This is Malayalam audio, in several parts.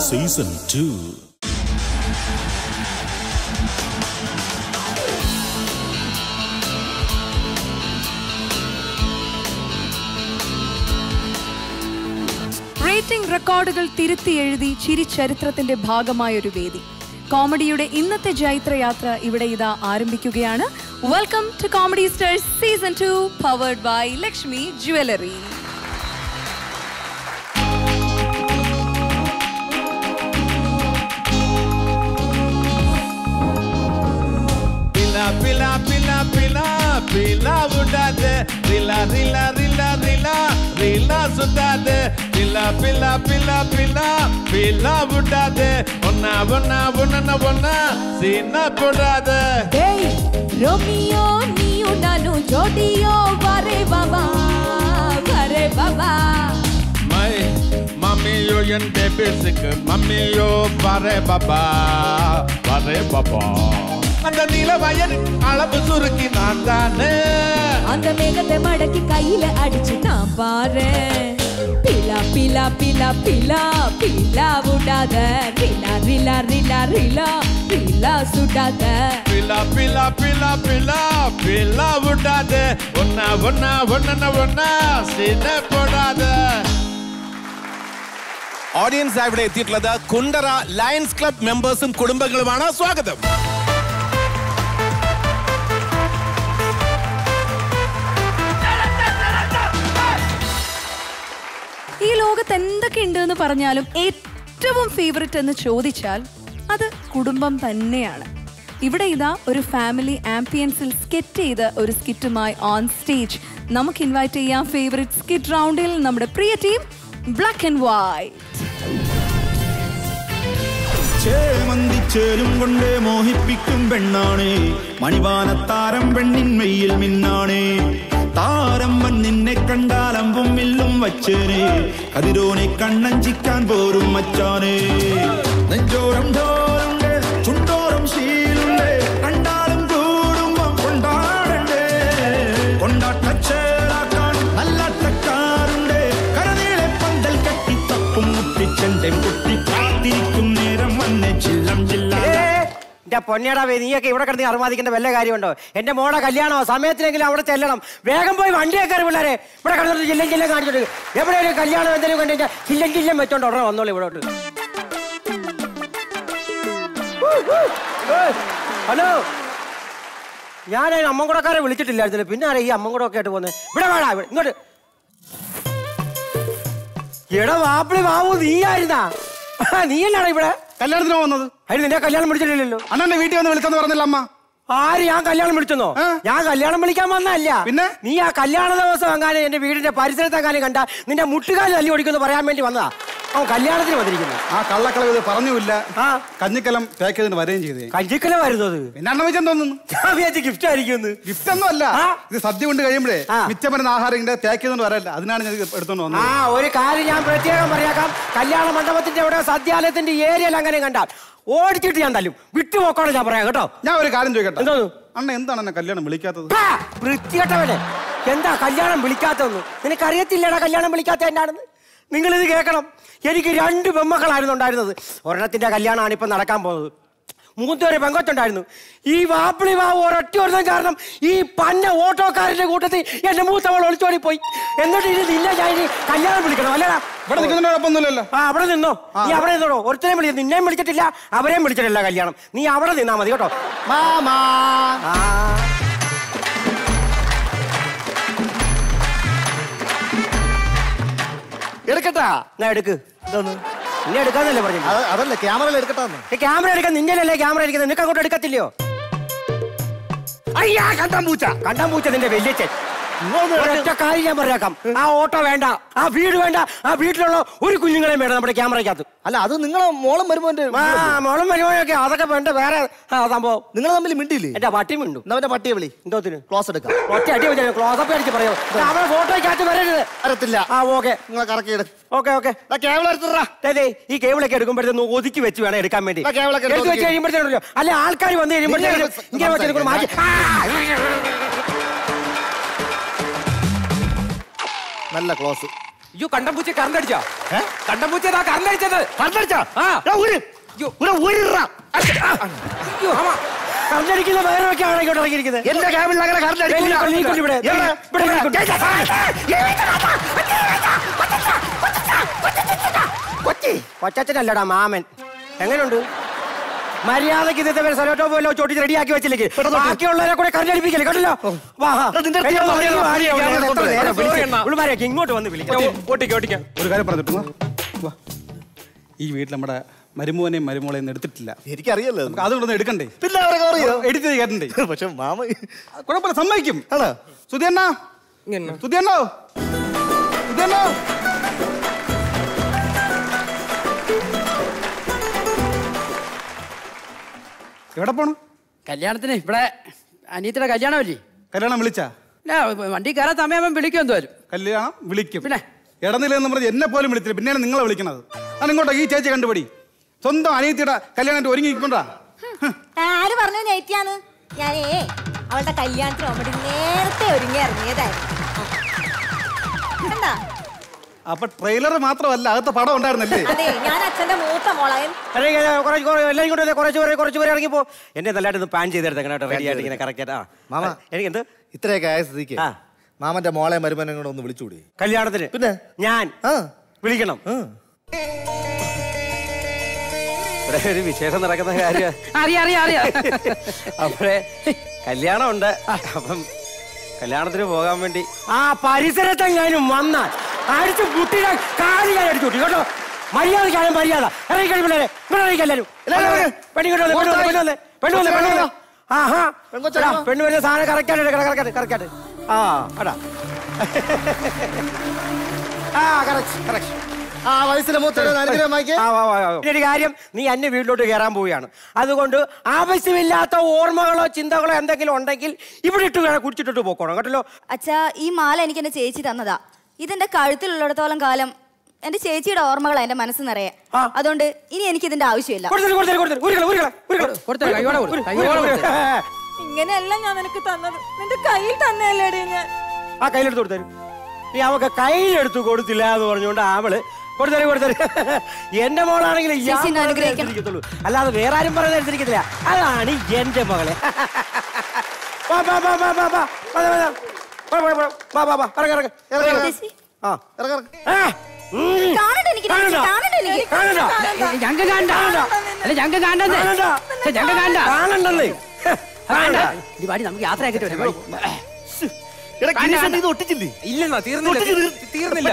Season 2. റേറ്റിംഗ് റെക്കോർഡുകൾ തിരുത്തി എഴുതി ചിരി ചരിത്രത്തിന്റെ ഭാഗമായൊരു വേദി. കോമഡിയുടെ ഇന്നത്തെ ജൈത്രയാത്ര ഇവിടെ ഇതാ ആരംഭിക്കുകയാണ്. Welcome to comedy stars season 2 powered by Lakshmi jewellery. Pila, pila, pila, pila udade, rila, rila, rila, rila, rila sudade, pila, pila, pila, pila, pila udade, onna, onna, onna, onna, sina podade. Hey, Romeo, niyu nanu jodiyo, vare baba, vare baba. My mommy, you yente basic, mommy, you vare baba, vare baba. அந்த நீல வயல் அளவு சுருக்கி நான் தானே அந்த மேகத்தை மடக்கி கையில அடிச்சு நான் பாரு. பிலா பிலா பிலா பிலா பிலா விடாத, ரிலா ரிலா ரிலா ரிலா ரிலா சுடாத. பிலா பிலா பிலா பிலா பிலா விடாத, ஒன்னா ஒன்னா ஒன்னா ஒன்னா சீன போடாத. ഓഡിയൻസ് ഇവിടെ എത്തിയിട്ടുള്ളത് കുണ്ടറ ലയൺസ് ക്ലബ് മെമ്പേഴ്സും കുടുംബങ്ങളുമാണ്. സ്വാഗതം. ഈ ലോകത്ത് എന്തൊക്കെ ഉണ്ട് എന്ന് പറഞ്ഞാലും ഏറ്റവും ഫേവറേറ്റ് എന്ന് ചോദിച്ചാൽ അത് കുടുംബം തന്നെയാണ്. ഇവിടെ ഇതാ ഒരു ഫാമിലി ആംബിയൻസിൽ സ്കെറ്റ് ചെയ്ത ഒരു സ്കിറ്റുമായി ഓൺ സ്റ്റേജ് നമുക്ക് ഇൻവൈറ്റ് ചെയ്യാം ഫേവറേറ്റ് സ്കിറ്റ് റൗണ്ടിൽ നമ്മുടെ പ്രിയ ടീം ബ്ലാക്ക് ആൻഡ് വൈറ്റ്. ചേലും കൊണ്ട് മോഹിപ്പിക്കും പെണ്ണാണേ, മണിവാനത്താരം പെണ്ണിന്മയിൽ മിന്നാണേ. താരമ്പൻ നിന്നെ കണ്ടാലമ്പും മില്ലും വച്ചേനെ, കതിരോനെ കണ്ണഞ്ചിക്കാൻ പോരും മച്ചാനേ. നെഞ്ചോരം ഡോറുണ്ട്, ചുണ്ടോറും ശീലുണ്ട്, കണ്ടാലും കൂടുമ്പം കൊണ്ടാടണ്ടേ. കൊണ്ടാട്ടച്ചേരാക്കാൻ നല്ലാട്ടക്കാരുണ്ട്, കരനീളെ പന്തൽ കെട്ടി തപ്പും മുട്ടിച്ചെന്റെ കുട്ടി കാത്തിരിക്കും നേരം വന്നെ ചില്ലം ചില്ല. എന്റെ പൊന്നേടാ, നീയൊക്കെ ഇവിടെ കിടന്ന് അറുമാദിക്കേണ്ട വല്ല കാര്യമുണ്ടോ? എന്റെ മോടെ കല്യാണോ, സമയത്തിനെങ്കിലും അവിടെ ചെല്ലണം. വേഗം പോയി വണ്ടിയൊക്കെ കയറി പിള്ളേരെ. ഇവിടെ കിടന്നിട്ട് ജില്ലം ജില്ലം കാണിച്ചിട്ട് എവിടെ ഒരു കല്യാണം എന്തെങ്കിലും കണ്ടു ജില്ലം ജില്ലം വെച്ചോണ്ട് ഉടനെ വന്നോളൂ ഇവിടോട്ട്. ഹലോ, ഞാൻ അമ്മൻകുടക്കാരെ വിളിച്ചിട്ടില്ലായിരുന്നില്ല, പിന്നെ ആരാ ഈ അമ്മൻകുടമൊക്കെ ആയിട്ട് പോകുന്നത്? ഇവിടെ വേടാ, ഇങ്ങോട്ട്. എടാ വാപ്പിളി വാവു, നീയായിരുന്നാ? നീയല്ലാടാ ഇവിടെ കല്യാണത്തിന് വന്നത്? അതിന് നിന്നെ കല്യാണം വിളിച്ചിട്ടില്ലല്ലോ. അണ്ണന്റെ വീട്ടിൽ വന്ന് വിളിച്ചെന്ന് പറഞ്ഞില്ല അമ്മ. ആര്? ഞാൻ കല്യാണം വിളിച്ചെന്നോ? ഞാൻ കല്യാണം വിളിക്കാൻ വന്നല്ല. പിന്നെ നീ ആ കല്യാണ ദിവസം എങ്ങാനും എന്റെ വീടിന്റെ പരിസരത്തെങ്ങാനും കണ്ട നിന്റെ മുട്ടുകാല് തല്ലി ഓടിക്കുമെന്ന് പറയാൻ വേണ്ടി വന്നതാ. അവൻ കല്യാണത്തിന് വന്നിരിക്കുന്നു. ആ കള്ളക്കളവ് ഇത് പറഞ്ഞില്ല. കഞ്ഞിക്കലം പാക്ക് ചെയ്തിട്ട് വരികയും ചെയ്തേ. കഞ്ചിക്കല വരുന്നത് പിന്നെ അണ്ണ വെച്ചാൽ തോന്നുന്നു. ഞാൻ വിചാരിച്ച ഗിഫ്റ്റ് ആയിരിക്കും. ഗിഫ്റ്റ് ഒന്നും അല്ല, ഇത് സദ്യ കൊണ്ട് കഴിയുമ്പോഴേ മിച്ചം വരുന്ന ആഹാരം ഇങ്ങനെ പാക്ക് ചെയ്തോണ്ട് വരല്ല, അതിനാണ് ഞാൻ എടുത്തോണ്ട് വന്നത്. ഒരു കാര്യം ഞാൻ പ്രത്യേകം പറയാക്കാം. കല്യാണ മണ്ഡപത്തിന്റെ അവിടെ സദ്യാലയത്തിന്റെ ഏരിയയിൽ അങ്ങനെ കണ്ടാൽ ഓടിച്ചിട്ട് ഞാൻ തല്ലും. വിട്ടുപോക്കോടെ ഞാൻ പറയാം കേട്ടോ. ഞാൻ ഒരു കാര്യം ചോദിക്കട്ടെ, എന്തോ അണ്ണ എന്താണ് എന്നെ കല്യാണം വിളിക്കാത്തത്? വൃത്തികെട്ടവനെ, എന്താ കല്യാണം വിളിക്കാത്തതെന്ന് നിനക്കറിയത്തില്ലടാ. കല്യാണം വിളിക്കാത്ത എന്നാണെന്ന് നിങ്ങളിത് കേൾക്കണം. എനിക്ക് 2 പെമ്മക്കളായിരുന്നു ഉണ്ടായിരുന്നത്. ഒരെണ്ണത്തിന്റെ കല്യാണമാണ് ഇപ്പം നടക്കാൻ പോകുന്നത്. 3 പെങ്കൊച്ചുണ്ടായിരുന്നു. ഈ വാപ്പിളി വാവ് ഒരൊറ്റ ഒരുത്തം കാരണം ഈ പന്ന ഓട്ടോക്കാരന്റെ കൂട്ടത്തിൽ എന്റെ മൂത്തവൾ ഒളിച്ചോടി പോയി. എന്നിട്ട് ഇത് നിന്നെ ഞാൻ ഇനി കല്യാണം വിളിക്കണം അല്ലേടാ? ഇവിടെ നിൽക്കുന്നതിനൊപ്പമൊന്നുമില്ലല്ലോ. അവിടെ നിന്നോ, നീ അവിടെ നിന്നോടോ. ഒരുത്തരെയും വിളിച്ചു, നിന്നെയും വിളിച്ചിട്ടില്ല, അവരെയും വിളിച്ചിട്ടില്ല കല്യാണം. നീ അവിടെ നിന്നാ മതി കേട്ടോ. മാമാ എടുക്കട്ടാ? ഞാൻ എടുക്ക്. ഇതൊന്ന് നിന്നെ എടുക്കാന്നല്ലേ പറഞ്ഞു? അതല്ല, ക്യാമറയിൽ എടുക്കട്ടാ. ക്യാമറ എടുക്കാൻ നിന്റെ അല്ലേ ക്യാമറ എടുക്കുന്നത്? നിനക്ക് അങ്ങോട്ട് എടുക്കത്തില്ലയോ? അയ്യാ, കണ്ടാൻ പൂച്ച നിന്റെ വലിയച്ഛൻ. ഒറ്റ കാര്യം ഞാൻ പറയാക്കാം. ആ ഓട്ടോ വേണ്ട, ആ വീട് വേണ്ട, ആ വീട്ടിലുള്ള ഒരു കുഞ്ഞുങ്ങളെയും വേണ്ട നമ്മുടെ ക്യാമറയ്ക്കകത്ത്. അല്ല, അത് നിങ്ങളെ മോളും വരുമ്പോ മോളും വരുമ്പോഴൊക്കെ അതൊക്കെ വേണ്ട. വേറെ സംഭവം നിങ്ങൾ തമ്മിൽ മിണ്ടില്ലേ? എന്റെ പട്ടി മിണ്ടു. അവന്റെ പട്ടിയെ വിളി. എന്തോത്തിന്? ക്ലോസ് എടുക്കാം. ഒറ്റ അടി വെച്ചാൽ ക്ലോസപ്പ് അടിച്ച് പറയോ? അവളെ ഫോട്ടോയ്ക്കകത്ത് വരരുത്. അറിയത്തില്ല. ഓക്കെ, നിങ്ങൾ കറക്കി എടുക്കും. ഓക്കെ. കേബിൾ എടുത്തിട്ടാ. അതെ, ഈ കേബിളൊക്കെ എടുക്കുമ്പോഴത്തേക്ക് ഒതുക്കി വെച്ച് വേണം എടുക്കാൻ വേണ്ടി. എടുത്ത് വെച്ച് കഴിയുമ്പോഴത്തേക്കല്ലോ, അല്ലെ ആൾക്കാർ വന്ന് കഴിയുമ്പോഴത്തേക്കും ഇങ്ങനെ വെച്ചാൽ മാറ്റി. നല്ല ക്ലോസ്. അയ്യോ കണ്ടംപൂച്ച കറണ്ടടിച്ചാ കണ്ടംപൂച്ച കറണ്ടടിച്ചത് കറണ്ടടിച്ചാ കറണ്ടടിക്കുന്ന വേറൊക്കെയാണ് ഇങ്ങോട്ട് ഇറങ്ങിയിരിക്കുന്നത്. എന്റെ ക്യാബിൽ അങ്ങനെ കൊച്ചച്ഛനല്ലടാ മാമൻ. എങ്ങനെയുണ്ട്? മര്യാദക്ക് ഇന്നത്തെ പേര് സലോട്ടോ പോലോ ചോട്ടിച്ച് റെഡിയാക്കി വെച്ചില്ലേ ബാക്കിയുള്ളവരെ കൂടെ കറണ്ടടിപ്പിക്കല്ലേ കേട്ടല്ലോ. ഇങ്ങോട്ട് വന്ന് വിളിക്കാം. ഒരു കാര്യം പറഞ്ഞിട്ട് ഈ വീട്ടിൽ നമ്മുടെ മരുമോനെയും മരുമോളെയും എടുത്തിട്ടില്ല. എനിക്കറിയല്ലോ, അതുകൊണ്ടൊന്ന് എടുക്കണ്ടേ? പിന്നെ എഡിറ്റ് കേട്ടണ്ടേ? പക്ഷെ മാമ കുഴപ്പമില്ല, സമ്മതിക്കും. സുധിയണ്ണോ എവിടെ പോണു? കല്യാണത്തിന്. ഇവിടെ അനിയത്തിയുടെ കല്യാണമല്ലേ? കല്യാണം വിളിച്ചാ? വണ്ടി കയറാൻ സമയം വിളിക്കും. എന്തായാലും കല്യാണം വിളിക്കും. പിന്നെ ഇടനിലെന്ന് പറഞ്ഞ് എന്നെ പോലും വിളിച്ചില്ല, പിന്നെയാണ് നിങ്ങളെ വിളിക്കണത്. ഞാൻ ഇങ്ങോട്ടോ ഈ ചേച്ചി കണ്ടുപിടി. സ്വന്തം അനിയത്തിയുടെ കല്യാണം ഒരുങ്ങിക്കൊണ്ടാ. ആര് പറഞ്ഞു നെയ്റ്റിയാന്ന്? ഞാനേ അവളുടെ കല്യാണത്തിന് ഓൾറെഡി നേരത്തെ ഒരുങ്ങി ഇറങ്ങിയതായിരുന്നു. അപ്പൊ ട്രെയിലർ മാത്രമല്ല, അകത്ത് പടം ഉണ്ടായിരുന്നല്ലേ? അതെ, ഞാൻ അച്ഛന്റെ മൂത്ത മോളായും. കുറച്ച് പേര് ഇറങ്ങിപ്പോ എന്നെ നല്ലതായിട്ട് പാൻ ചെയ്തെടുത്ത റെഡി ആയിട്ട് ഇങ്ങനെ കറക്റ്റ് ആയിട്ട്. മാമ എനിക്ക് എന്ത് ഇത്രയൊക്കെ ആയ സ്ഥിതിക്ക് മാമന്റെ മോളെ മരുമനെ കൂടെ ഒന്ന് വിളിച്ചുകൂടി കല്യാണത്തിന്? പിന്നെ ഞാൻ വിളിക്കണം. ഇവിടെ ഒരു വിശേഷം നടക്കുന്ന കാര്യം അപ്പോഴേ കല്യാണം ഉണ്ട്. അപ്പം കല്യാണത്തിന് പോകാൻ വേണ്ടി ആ പരിസരത്തെങ്ങാനും വന്നാൽ അടിച്ച് കുട്ടിയുടെ കാലിൽ അടിച്ചു കൂട്ടി കേട്ടോ. മര്യാദക്കാണ് മര്യാദ. ഇറങ്ങി കഴിപ്പിള്ളേരെ എല്ലാവരും പെണ്ണു വരുന്ന സാധനം കറക്റ്റായിട്ട് ആ അടാ ഒരു കാര്യം, നീ എന്നെ വീട്ടിലോട്ട് കയറാൻ പോവുകയാണ്. അതുകൊണ്ട് ആവശ്യമില്ലാത്ത ഓർമ്മകളോ ചിന്തകളോ എന്തെങ്കിലും ഉണ്ടെങ്കിൽ ഇവിടെ ഇട്ട് കുടിച്ചിട്ടിട്ട് പോക്കോണം കേട്ടല്ലോ. അച്ഛാ, ഈ മാല എനിക്ക് എന്റെ ചേച്ചി തന്നതാ. ഇതെന്റെ കഴുത്തിലുള്ളിടത്തോളം കാലം എന്റെ ചേച്ചിയുടെ ഓർമ്മകളാ എന്റെ മനസ്സ് നിറയെ. അതുകൊണ്ട് ഇനി എനിക്ക് ഇതിന്റെ ആവശ്യമില്ല. ഇങ്ങനെയല്ല ഞാൻ നിനക്ക് തന്നത്, നിന്റെ കയ്യിൽ തന്നെയല്ലേടി ഞാൻ. ആ കയ്യിലെടുത്ത് കൊടുത്തരും. നീ അവക്ക് കയ്യിലെടുത്ത് കൊടുത്തില്ല എന്ന് പറഞ്ഞുകൊണ്ട് അവള് കൊടുത്തരും. എന്റെ മോളാണെങ്കിൽ അല്ലാതെ വേറെ ആരും പറയുന്നത് അനുസരിക്കത്തില്ല. അതാണ് എന്റെ മകളെ. നമുക്ക് യാത്രയാക്കിട്ട് ഇല്ലെന്നോ? തീർന്നില്ല.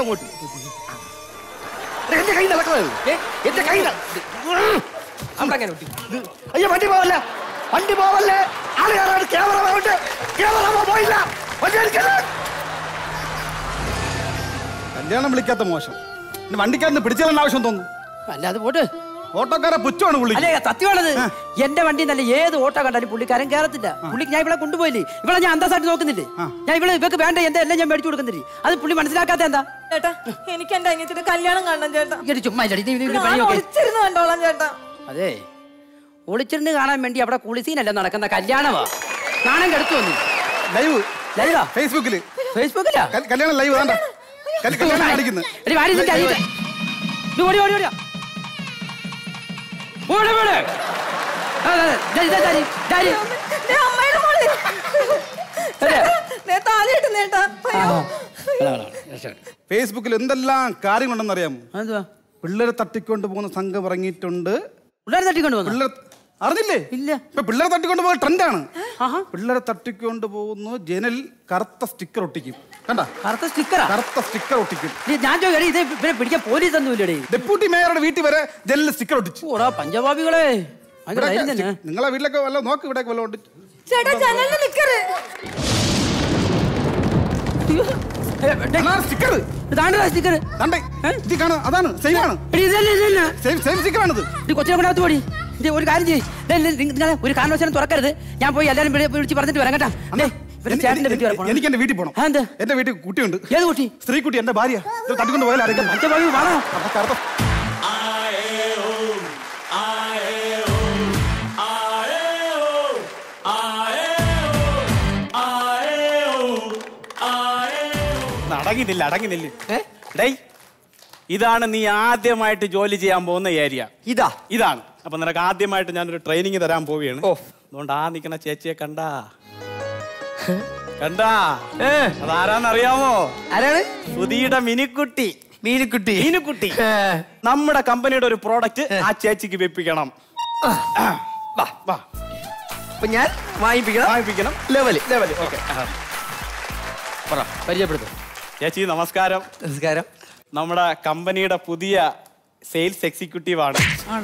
അയ്യോ വണ്ടി പോവല്ലേ, വണ്ടി പോവല്ലേ. ആളുകാരാണ് ക്യാമറ പോയില്ല. കല്യാണം വിളിക്കാത്ത മോശം. വണ്ടിക്കാരന് പിടിച്ചാലെന്ന ആവശ്യം തോന്നുന്നു. അല്ലാതെ പോട്ട് ഓട്ടോക്കാരെ പുച്ഛമാണ് പുള്ളി. അല്ലേ സത്യമാണത്. എന്റെ വണ്ടി നല്ല ഏത് ഓട്ടോ കണ്ടാലും പുള്ളിക്കാരൻ കയറത്തില്ല. പുള്ളിക്ക് ഞാൻ ഇവിടെ കൊണ്ടുപോയില്ലേ, ഇവിടെ ഞാൻ അന്തസ്സായിട്ട് നോക്കുന്നില്ലേ. ഞാൻ ഇവിടെ ഇവക്ക് വേണ്ട എന്താ എല്ലാം ഞാൻ മേടിച്ചു കൊടുക്കുന്നില്ലേ. അത് പുള്ളി മനസ്സിലാക്കാത്ത എന്താ? ചേട്ടാ, എനിക്ക് എന്റെ അനിയത്തിന്റെ കല്യാണം കാണണം ചേട്ടാ. ചുമ്മാ കണ്ടോളാം ചേട്ടാ. അതെ, ഒളിച്ചിരുന്ന് കാണാൻ വേണ്ടി അവിടെ കുളിസീനല്ല നടക്കുന്ന കല്യാണമാ. കാണാൻ കെടുത്തു വന്നു. ലൈവാ ഫേസ്ബുക്കില് കല്യാണം ലൈവ് വേണ്ട. ഫേസ്ബുക്കിൽ എന്തെല്ലാം കാര്യങ്ങളുണ്ടെന്ന് അറിയാമോ? പിള്ളേരെ തട്ടിക്കൊണ്ട് പോകുന്ന സംഘം ഇറങ്ങിയിട്ടുണ്ട്. പിള്ളേരെ തട്ടിക്കൊണ്ട് പോകുന്നു അറിഞ്ഞില്ലേ? ഇല്ല. ഇപ്പൊ പിള്ളേരെ തട്ടിക്കൊണ്ട് പോകുന്ന ട്രെൻഡാണ്. പിള്ളേരെ തട്ടിക്കൊണ്ട് പോകുന്നു. ജനൽ കറുത്ത സ്റ്റിക്കർ ഒട്ടിക്കും. കണ്ടാ? കറുത്ത സ്റ്റിക്കർ ഒട്ടിക്കും. ഞാൻ ഇത് പിടിക്കാൻ പോലീസ് ഒന്നുമില്ലേ? ഡെപ്യൂട്ടി മേയറുടെ വീട്ടിൽ വരെ ജനലിൽ സ്റ്റിക്കർ ഒട്ടിച്ചു. ഓടാ പഞ്ചഭാവികളെ. നിങ്ങളെ വീട്ടിലൊക്കെ വല്ല നോക്ക്, ഇവിടെ വല്ല ഒട്ടിച്ചു. ഒരു കാര്യം ചെയ്യ്, നിങ്ങളെ ഒരു കാരണവശാലും തുറക്കരുത്. ഞാൻ പോയി എല്ലാരും വിളിച്ച് പറഞ്ഞിട്ട് വരാം കേട്ടാ. എനിക്ക് എന്റെ വീട്ടിൽ പോകണം. എന്റെ വീട്ടിൽ കുട്ടിയുണ്ട്. ഏത് കുട്ടി? സ്ത്രീ കുട്ടി. എന്റെ ഭാര്യ തട്ടിക്കൊണ്ട് പോയാലും അടങ്ങിനില്ല. ഇതാണ് നീ ആദ്യമായിട്ട് ജോലി ചെയ്യാൻ പോകുന്ന ഏരിയ. ഇതാണ്. അപ്പൊ നിനക്ക് ആദ്യമായിട്ട് ഞാനൊരു ട്രെയിനിങ് തരാൻ പോവുകയാണ്. അതുകൊണ്ട് ആ നിൽക്കുന്ന ചേച്ചിയെ കണ്ടാ അതാരാന്നറിയാമോ? ആരാണ്? സുധിയുടെ മിനിക്കുട്ടി. മീനുക്കുട്ടി നമ്മുടെ കമ്പനിയുടെ ഒരു പ്രോഡക്റ്റ് ആ ചേച്ചിക്ക് വെപ്പിക്കണം. അപ്പൊ ഞാൻ വാങ്ങിപ്പിക്കണം. ലെവല്. ഓക്കെ, പരിചയപ്പെടുത്തും. ചേച്ചി നമസ്കാരം. നമസ്കാരം. നമ്മുടെ കമ്പനിയുടെ പുതിയ സെയിൽസ് എക്സിക്യൂട്ടീവ് ആണ്.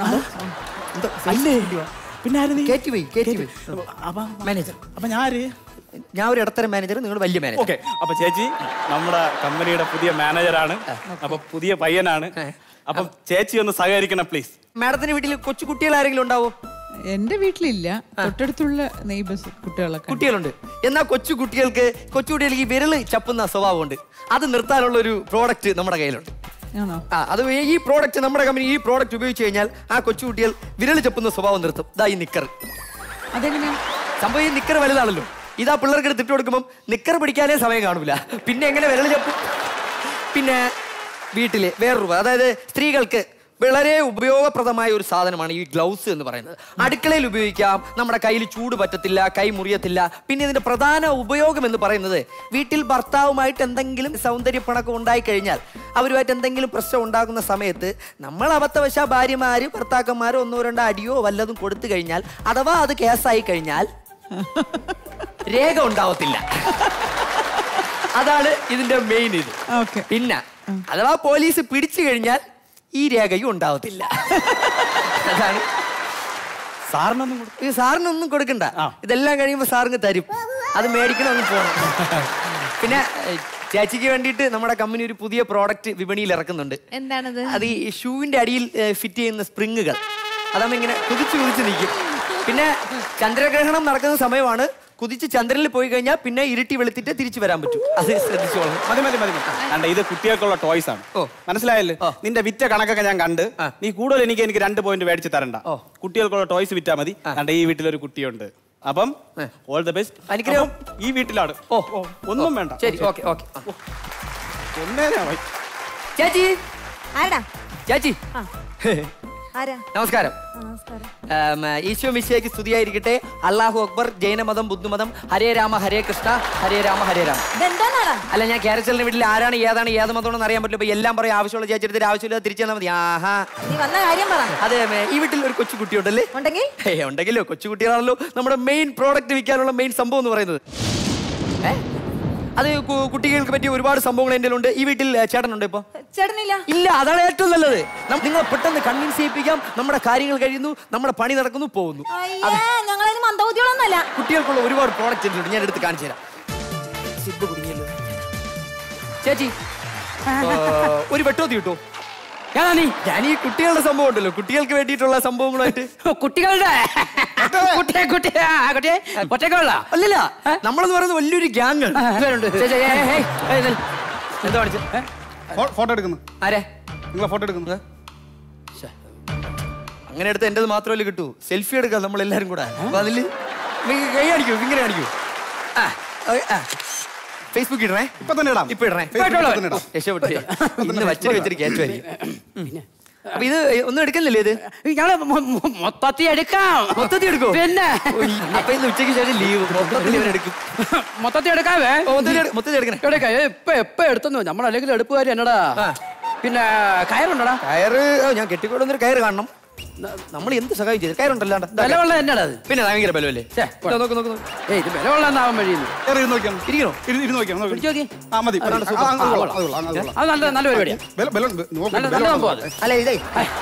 പിന്നെ മാനേജർ. അപ്പൊ ഞാൻ ഒരു ഇടത്തരം മാനേജർ, നിങ്ങൾ വലിയ മാനേജർ. ഓക്കെ. അപ്പൊ ചേച്ചി നമ്മുടെ കമ്പനിയുടെ പുതിയ മാനേജറാണ്. അപ്പൊ പുതിയ പയ്യനാണ്. അപ്പം ചേച്ചി ഒന്ന് സഹകരിക്കണം പ്ലീസ്. മാഡത്തിന്റെ വീട്ടിൽ കൊച്ചു കുട്ടികൾ ആരെങ്കിലും ഉണ്ടാവോ? എന്റെ വീട്ടിലില്ല, തൊട്ടടുത്തുള്ള നെയ്ബേഴ്സ് കുട്ടികളുണ്ട്. എന്നാൽ കൊച്ചുകുട്ടികൾക്ക് ഈ വിരല് ചപ്പുന്ന സ്വഭാവമുണ്ട്. അത് നിർത്താനുള്ള ഒരു പ്രോഡക്റ്റ് നമ്മുടെ കയ്യിലുണ്ട്. അത് ഈ പ്രോഡക്റ്റ് നമ്മുടെ കമ്പനി ഈ പ്രോഡക്റ്റ് ഉപയോഗിച്ച് കഴിഞ്ഞാൽ ആ കൊച്ചുകുട്ടികൾ വിരല് ചപ്പുന്ന സ്വഭാവം നിർത്തും. ഇതാ ഈ നിക്കർ. അതെങ്ങനെയാ സംഭവം? ഈ നിക്കർ വലുതാണല്ലോ. ഇതാ പിള്ളേർക്ക് എടുത്തിട്ട് കൊടുക്കുമ്പോൾ നിക്കർ പിടിക്കാനേ സമയം കാണൂല. പിന്നെ എങ്ങനെ വിരല് ചപ്പും? പിന്നെ വീട്ടില് വേറൊരു, അതായത് സ്ത്രീകൾക്ക് വളരെ ഉപയോഗപ്രദമായ ഒരു സാധനമാണ് ഈ ഗ്ലൗസ് എന്ന് പറയുന്നത്. അടുക്കളയിൽ ഉപയോഗിക്കാം, നമ്മുടെ കയ്യിൽ ചൂട് പറ്റത്തില്ല, കൈ മുറിയത്തില്ല. പിന്നെ ഇതിന്റെ പ്രധാന ഉപയോഗം എന്ന് പറയുന്നത് വീട്ടിൽ ഭർത്താവുമായിട്ട് എന്തെങ്കിലും സൗന്ദര്യപ്പണക്കം ഉണ്ടായി കഴിഞ്ഞാൽ, അവരുമായിട്ട് എന്തെങ്കിലും പ്രശ്നം ഉണ്ടാകുന്ന സമയത്ത് നമ്മൾ അബദ്ധവശാ ഭാര്യമാര് ഭർത്താക്കന്മാരോ ഒന്നോ രണ്ടോ അടിയോ വല്ലതും കൊടുത്തു കഴിഞ്ഞാൽ, അഥവാ അത് കേസായി കഴിഞ്ഞാൽ രേഖ ഉണ്ടാവത്തില്ല. അതാണ് ഇതിന്റെ മെയിൻ ഇത്. പിന്നെ അഥവാ പോലീസ് പിടിച്ചു കഴിഞ്ഞാൽ ഈ രേഖയും ഉണ്ടാവത്തില്ല. അതാണ്. സാറിനൊന്നും കൊടുക്കണ്ട. ഇതെല്ലാം കഴിയുമ്പോ സാറിന് തരും. അത് മേടിക്കണമെന്ന് പോകണം. പിന്നെ ചേച്ചിക്ക് വേണ്ടിയിട്ട് നമ്മുടെ കമ്പനി ഒരു പുതിയ പ്രോഡക്റ്റ് വിപണിയിൽ ഇറക്കുന്നുണ്ട്. എന്താണത്? അത് ഈ ഷൂവിന്റെ അടിയിൽ ഫിറ്റ് ചെയ്യുന്ന സ്പ്രിങ്ങുകൾ. അതാകുമ്പോ ഇങ്ങനെ കുതിച്ച് നിൽക്കും. പിന്നെ ചന്ദ്രഗ്രഹണം നടക്കുന്ന സമയമാണ്. കുതിച്ച് ചന്ദ്രനിൽ പോയി കഴിഞ്ഞാൽ പിന്നെ ഇരുട്ടി വെളുത്തിട്ട് തിരിച്ചു വരാൻ പറ്റും. അത് ശ്രദ്ധിച്ചോളൂ. മതി. ഇത് കുട്ടികൾക്കുള്ള ടോയ്സ് ആണ്. മനസ്സിലായല്ലേ? നിന്റെ വിറ്റ കണക്കൊക്കെ ഞാൻ കണ്ട്. നീ കൂടുതൽ എനിക്ക് 2 പോയിന്റ് മേടിച്ച് തരണ്ട. കുട്ടികൾക്കുള്ള ടോയ്സ് വിറ്റാ മതി. ഈ വീട്ടിലൊരു കുട്ടിയുണ്ട്. അപ്പം ഓൾ ദ ബെസ്റ്റ്. അനുഗ്രഹം ഈ വീട്ടിലാണ്. ഒന്നും വേണ്ട. ശരി, ഓക്കെ. ചേച്ചി. ചേച്ചി നമസ്കാരം. ഈശോ മിശിഹായ്ക്ക് സ്തുതിയായിരിക്കട്ടെ. അല്ലാഹു അക്ബർ. ജൈനമതം, ബുദ്ധമതം. ഹരേ രാമ ഹരേ കൃഷ്ണ, ഹരേ രാമ ഹരേ രാമ. അല്ല, ഞാൻ ക്യാരക്ടറിന്റെ വീട്ടിൽ ആരാണ് ഏതാണ് ഏത് മതമാണെന്ന് അറിയാൻ പറ്റില്ല. എല്ലാം പറയാം. ആവശ്യമുള്ള ചേച്ചെടുത്ത് ആവശ്യമില്ല തിരിച്ചു തന്നാൽ മതി. അതെ, ഈ വീട്ടിൽ ഒരു കൊച്ചുകുട്ടിയുണ്ടല്ലേ? ഉണ്ടെങ്കിലോ, കൊച്ചുകുട്ടികളാണല്ലോ നമ്മുടെ മെയിൻ പ്രോഡക്റ്റ് വിൽക്കാനുള്ള മെയിൻ സംഭവം എന്ന് പറയുന്നത്. അത് കുട്ടികൾക്ക് പറ്റിയ ഒരുപാട് സംഭവങ്ങൾ എൻ്റെ ഉണ്ട്. ഈ വീട്ടിൽ ചേട്ടനുണ്ട്. ഇപ്പൊ ചേട്ടനില്ല? ഇല്ല. അതാണ് ഏറ്റവും നല്ലത്. നിങ്ങൾ പെട്ടെന്ന് കൺവിൻസ് ചെയ്യിപ്പിക്കാം. നമ്മുടെ കാര്യങ്ങൾ കഴിയുന്നു, നമ്മുടെ പണി നടക്കുന്നു, പോകുന്നു. കുട്ടികൾക്കുള്ള ഒരുപാട് പ്രോഡക്റ്റ് ഉണ്ട്. ഞാൻ എടുത്ത് കാണിച്ചു തരാം. ചേച്ചി ഒരു വെട്ടോത്തി കിട്ടോ? ഞാൻ ഈ കുട്ടികളുടെ സംഭവം ഉണ്ടല്ലോ, കുട്ടികൾക്ക് വേണ്ടിയിട്ടുള്ള സംഭവങ്ങളായിട്ട്. കുട്ടികളുടെ അല്ലല്ല, നമ്മളെന്ന് പറയുന്നത് വലിയൊരു ഗ്യാങ്. എന്താ കാണിച്ചത്? ഫോട്ടോ എടുക്കുന്നു. ആരെ? നിങ്ങളെ ഫോട്ടോ എടുക്കുന്നത്? അങ്ങനെ എടുത്ത് എന്റേത് മാത്രമല്ലേ കിട്ടൂ. സെൽഫി എടുക്കാം നമ്മൾ എല്ലാരും കൂടെ. അതില് കൈ കാണിക്കൂ, ഇങ്ങനെ കാണിക്കൂ. ഫേസ്ബുക്ക് ഇടണേ. ഇപ്പൊ തന്നെ ഇടാം. ഇപ്പൊ ഇടണേ. ഇന്ന് വെച്ചിട്ട് കയറ്റുമായിരിക്കും. അപ്പൊ ഇത് ഒന്നും എടുക്കുന്നില്ലേ? ഇത് ഞങ്ങള് മൊത്തത്തിൽ എടുക്കാം. മൊത്തത്തിൽ എടുക്കും. പിന്നെ അപ്പൊ ഇന്ന് ഉച്ചയ്ക്ക് ശേഷം ലീവ്. മൊത്തത്തിൽ ഇവരെടുക്കും. മൊത്തത്തിൽ എടുക്കാവേ. മൊത്തത്തിൽ എടുക്കണേ. എടുക്കാം. എപ്പ എടുത്തു നമ്മൾ അല്ലെങ്കിൽ എടുപ്പുകാരി എന്നടാ. പിന്നെ കയറുണ്ടോടാ? കയറ് ഞാൻ കെട്ടിക്കൊടുന്നൊരു കയറ് കാണണം. നമ്മൾ എന്ത് സഹായം ചെയ്തു? കയറുണ്ടല്ലോ. വിലവെള്ളം എന്നാടാ അത്? പിന്നെ ഭയങ്കര ബലമല്ലേ? ഇത് വിലവെള്ളം എന്നാവാൻ വഴിയുന്നു. ഇരിക്കണോ? അത് നല്ല പരിപാടിയാണ്. നല്ല സംഭവം അത്. അല്ല ഇതേ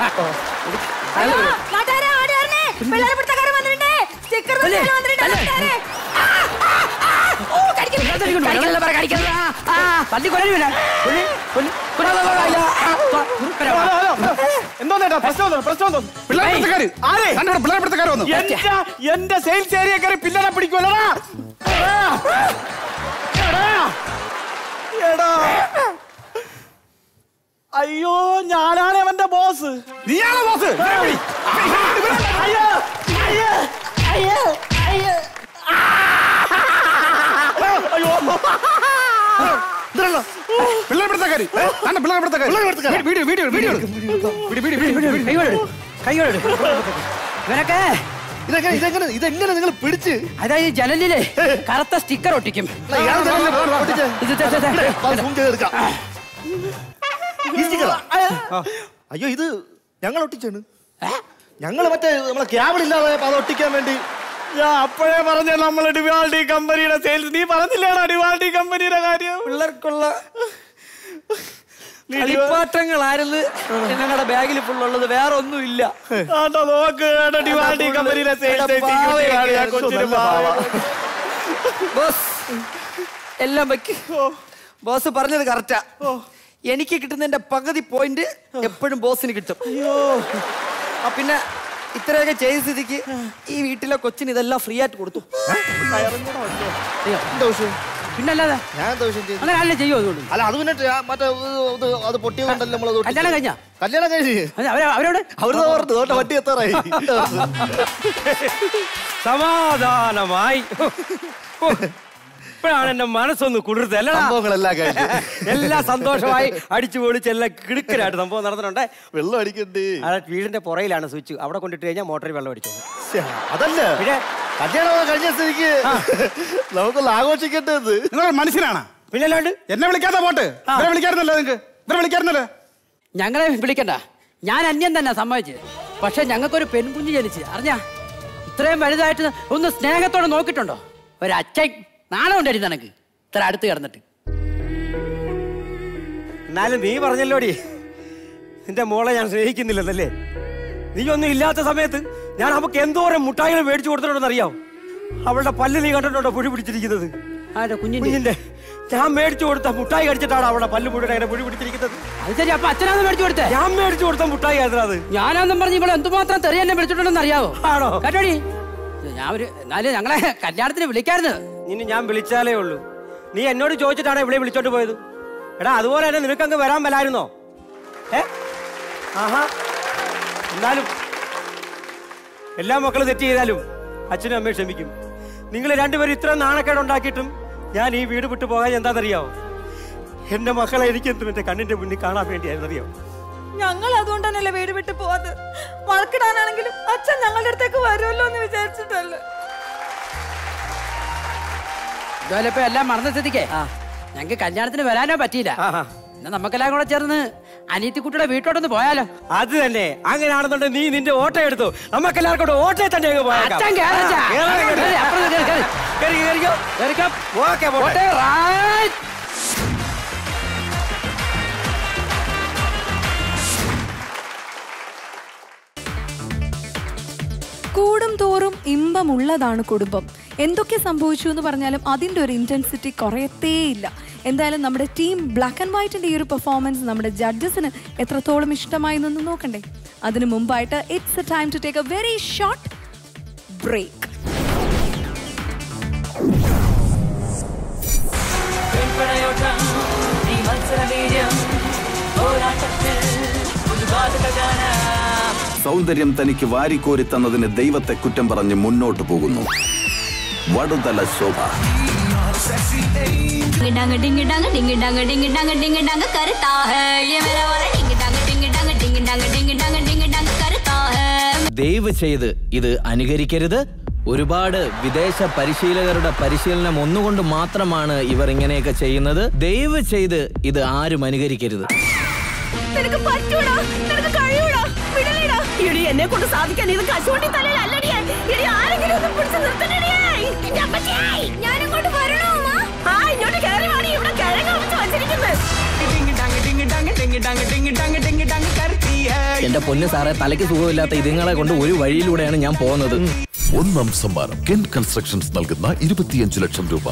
എന്റെ സെയിൽസ് ഏരിയ കയറി പിള്ളേരെ പിടിക്കുമല്ലോടാ. അയ്യോ, ഞാനാണ് അവന്റെ ബോസ്. നീയാണ് ബോസ്. പിള്ളേർ ഇവനൊക്കെ ഇതെങ്ങനെ നിങ്ങൾ പിടിച്ച് അതായത് ജനലിലെ കറുത്ത സ്റ്റിക്കർ ഒട്ടിക്കും. അയ്യോ ഇത് ഞങ്ങൾ ഒട്ടിച്ചാണ്. ഞങ്ങൾ മറ്റേ നമ്മളെ ക്യാബിളില്ലാതെ അത് ഒട്ടിക്കാൻ വേണ്ടി. ഞാൻ അപ്പോഴേ പറഞ്ഞ നമ്മളെ ഡിവാൾഡി കമ്പനിയുടെ സെയിൽസ്. നീ പറഞ്ഞില്ലേടാ ഡിവാൾഡി കമ്പനിയുടെ കാര്യം? പിള്ളേർക്കുള്ള കളിപ്പാട്ടങ്ങളായിരുന്നു ഞങ്ങളുടെ ബാഗിൽ ഫുള്ളുള്ളത്, വേറെ ഒന്നും ഇല്ല. ഡിവാൾഡി കമ്പനിയുടെ ബോസ് എല്ലാം വെക്ക്. ബോസ് പറഞ്ഞത് കറക്റ്റാ. എനിക്ക് കിട്ടുന്നതിന്റെ പകുതി പോയിന്റ് എപ്പോഴും ബോസിന് കിട്ടും. പിന്നെ ഇത്രയൊക്കെ ചെയ്ത സ്ഥിതിക്ക് ഈ വീട്ടിലെ കൊച്ചിന് ഇതെല്ലാം ഫ്രീ ആയിട്ട് കൊടുത്തു. പിന്നല്ലാതെ ഞാൻ അങ്ങനെ ചെയ്യോ? അതുകൊണ്ട് അല്ല അത് പിന്നെ മറ്റേ അത് പൊട്ടിയതുകൊണ്ടല്ലോ നമ്മളത്. കല്യാണം കഴിഞ്ഞാ? കല്യാണം കഴിഞ്ഞ് അവരോട് അവരുടെ വട്ടി എത്താറായി. സമാധാനമായി. ഇപ്പോഴാണ് എന്റെ മനസ്സൊന്ന് കുളിർത്തല്ല. എല്ലാം സന്തോഷമായി അടിച്ചു പൊളിച്ച് എല്ലാം കിടുക്കലായിട്ട് സംഭവം നടന്നിട്ടുണ്ട്. വെള്ളം അടിക്കണ്ടേ? വീടിന്റെ പുറയിലാണ് സ്വിച്ച്. അവിടെ കൊണ്ടിട്ട് കഴിഞ്ഞാൽ മോട്ടറിൽ വെള്ളം അടിച്ചോളൂ. അതല്ല പിന്നെ കല്യാണം കഴിഞ്ഞ സ്ഥിതിക്ക് നമുക്കൊന്ന് ആഘോഷിക്കേണ്ടത്. നിങ്ങൾ മനുഷ്യനാണ് പിന്നല്ലാണ്ട് എന്നെ വിളിക്കാത്ത പോട്ട് വിളിക്കാറുന്നല്ലോ. നിങ്ങൾക്ക് ഇവരെ വിളിക്കാറുന്നല്ലോ. ഞങ്ങളെ വിളിക്കണ്ട. ഞാൻ അന്യം തന്നെ സമ്മതിച്ച്. പക്ഷെ ഞങ്ങൾക്കൊരു പെൺകുഞ്ഞ് ജനിച്ച് അറിഞ്ഞാ ഇത്രയും വലുതായിട്ട് ഒന്ന് സ്നേഹത്തോടെ നോക്കിയിട്ടുണ്ടോ? ഒരച്ഛൻ നാണം ഉണ്ടായിരുന്നു എനിക്ക് ഇത്ര അടുത്ത് കിടന്നിട്ട്. എന്നാലും നീ പറഞ്ഞല്ലോടി നിന്റെ മോളെ ഞാൻ സ്നേഹിക്കുന്നില്ലെന്നല്ലേ? നീ ഒന്നും ഇല്ലാത്ത സമയത്ത് ഞാൻ നമുക്ക് എന്തോരം മുട്ടായികൾ മേടിച്ചു കൊടുത്തിട്ടുണ്ടെന്ന് അറിയാം. അവളുടെ പല്ല് നീ കണ്ടിട്ടുണ്ടോ പുഴി പിടിച്ചിരിക്കുന്നത്? കുഞ്ഞിന്റെ ഞാൻ മേടിച്ചു കൊടുത്ത മുട്ടായി കടിച്ചിട്ടാണ് അവളുടെ പല്ല് മുഴുവൻ അങ്ങനെ പുഴി പിടിച്ചിരിക്കുന്നത്. അത് ശരി. അപ്പൊ അച്ഛനാന്ന് മേടിച്ചു കൊടുത്തേ? ഞാൻ മേടിച്ചു കൊടുത്ത മുട്ടായി ആയിരുന്നു അത്. ഞാനാന്നും പറഞ്ഞ് ഇവിടെ എന്തുമാത്രം തെറി എന്നെ വിളിച്ചിട്ടുണ്ടെന്ന് അറിയാവോ? ആണോ? കേട്ടോടി, ഞാൻ ഒരു എന്നാലും ഞങ്ങളെ കല്യാണത്തിന് വിളിക്കായിരുന്നു. നിന്നെ ഞാൻ വിളിച്ചാലേ ഉള്ളൂ. നീ എന്നോട് ചോദിച്ചിട്ടാണ് ഇവിടെ വിളിച്ചോണ്ട് പോയത്. എടാ അതുപോലെ തന്നെ നിനക്കങ്ങ് വരാൻ മേലായിരുന്നോ? ആഹാ. എന്നാലും എല്ലാ മക്കളും തെറ്റ് ചെയ്താലും അച്ഛനും അമ്മയും ക്ഷമിക്കും. നിങ്ങൾ രണ്ടുപേരും ഇത്ര നാണക്കേട് ഉണ്ടാക്കിയിട്ടും ഞാൻ ഈ വീട് വിട്ടു പോകാൻ എന്താണെന്നറിയാവോ? എന്റെ മക്കളെ എനിക്കെന്തും എന്റെ കണ്ണിന്റെ മുന്നിൽ കാണാൻ വേണ്ടിയായിരുന്നു. അറിയാവോ? ഞങ്ങൾ അതുകൊണ്ട് തന്നെയല്ലേ വീട് വിട്ടു പോവാത്. വഴക്കിടാനാണെങ്കിലും അച്ഛൻ ഞങ്ങളുടെ അടുത്തേക്ക് വരുമല്ലോ എന്ന് വിചാരിച്ചിട്ടല്ലേ. ഇതുപോലെ ഇപ്പൊ എല്ലാം മറന്ന സ്ഥിതിക്കേ ഞങ്ങക്ക് കല്യാണത്തിന് വരാനോ പറ്റിയില്ല. എന്നാ നമുക്കെല്ലാം കൂടെ ചേർന്ന് അനിയത്തിക്കുട്ടിയുടെ വീട്ടോട്ടൊന്ന് പോയാലോ? അത് തന്നെ. അങ്ങനെയാണെന്നുണ്ടെങ്കിൽ നീ നിന്റെ ഓട്ടോ എടുത്തു. നമുക്കെല്ലാവർക്കും കൂടെ ഓട്ടോയിൽ തന്നെ കൂടും തോറും ഇമ്പമുള്ളതാണ് കുടുംബം. എന്തൊക്കെ സംഭവിച്ചു എന്ന് പറഞ്ഞാലും അതിൻ്റെ ഒരു ഇൻറ്റൻസിറ്റി കുറയത്തേയില്ല. എന്തായാലും നമ്മുടെ ടീം ബ്ലാക്ക് ആൻഡ് വൈറ്റിൻ്റെ ഈ ഒരു പെർഫോമൻസ് നമ്മുടെ ജഡ്ജസിന് എത്രത്തോളം ഇഷ്ടമായി എന്നൊന്ന് നോക്കണ്ടേ? അതിനു മുമ്പായിട്ട് it's a time to take a very short break. സൗന്ദര്യം തനിക്ക് വാരിക്കോരി തന്നതിന് ദൈവത്തെ കുറ്റം പറഞ്ഞ് മുന്നോട്ട് പോകുന്നു വടുതല ശോഭ. ദയവ് ചെയ്ത് ഇത് അനുകരിക്കരുത്. ഒരുപാട് വിദേശ പരിശീലകരുടെ പരിശീലനം ഒന്നുകൊണ്ട് മാത്രമാണ് ഇവർ ഇങ്ങനെയൊക്കെ ചെയ്യുന്നത്. ദയവ് ചെയ്ത് ഇത് ആരും അനുകരിക്കരുത്. എന്നെ കൊണ്ട് സാധിക്കാൻ ഇത് കശുവണ്ടി തലയിലല്ലടി. ആരെങ്കിലും ഒന്ന് പിടിച്ചു നിർത്തണേ. ഞാൻ ഇങ്ങോട്ട് വരണോ? ഇങ്ങോട്ട് കയറി വാടി. ഇവിടെ കിഴങ്ങ് വെച്ചിരിക്കുന്നത്. എന്റെ പൊന്ന് സാറേ, തലയ്ക്ക് സുഖമില്ലാത്ത ഇതുങ്ങളെ കൊണ്ട് ഒരു വഴിയിലൂടെയാണ് ഞാൻ പോകുന്നത്. ഒന്നാം സമ്മാനം കെൻ കൺസ്ട്രക്ഷൻസ് നൽകുന്ന 25 ലക്ഷം രൂപ.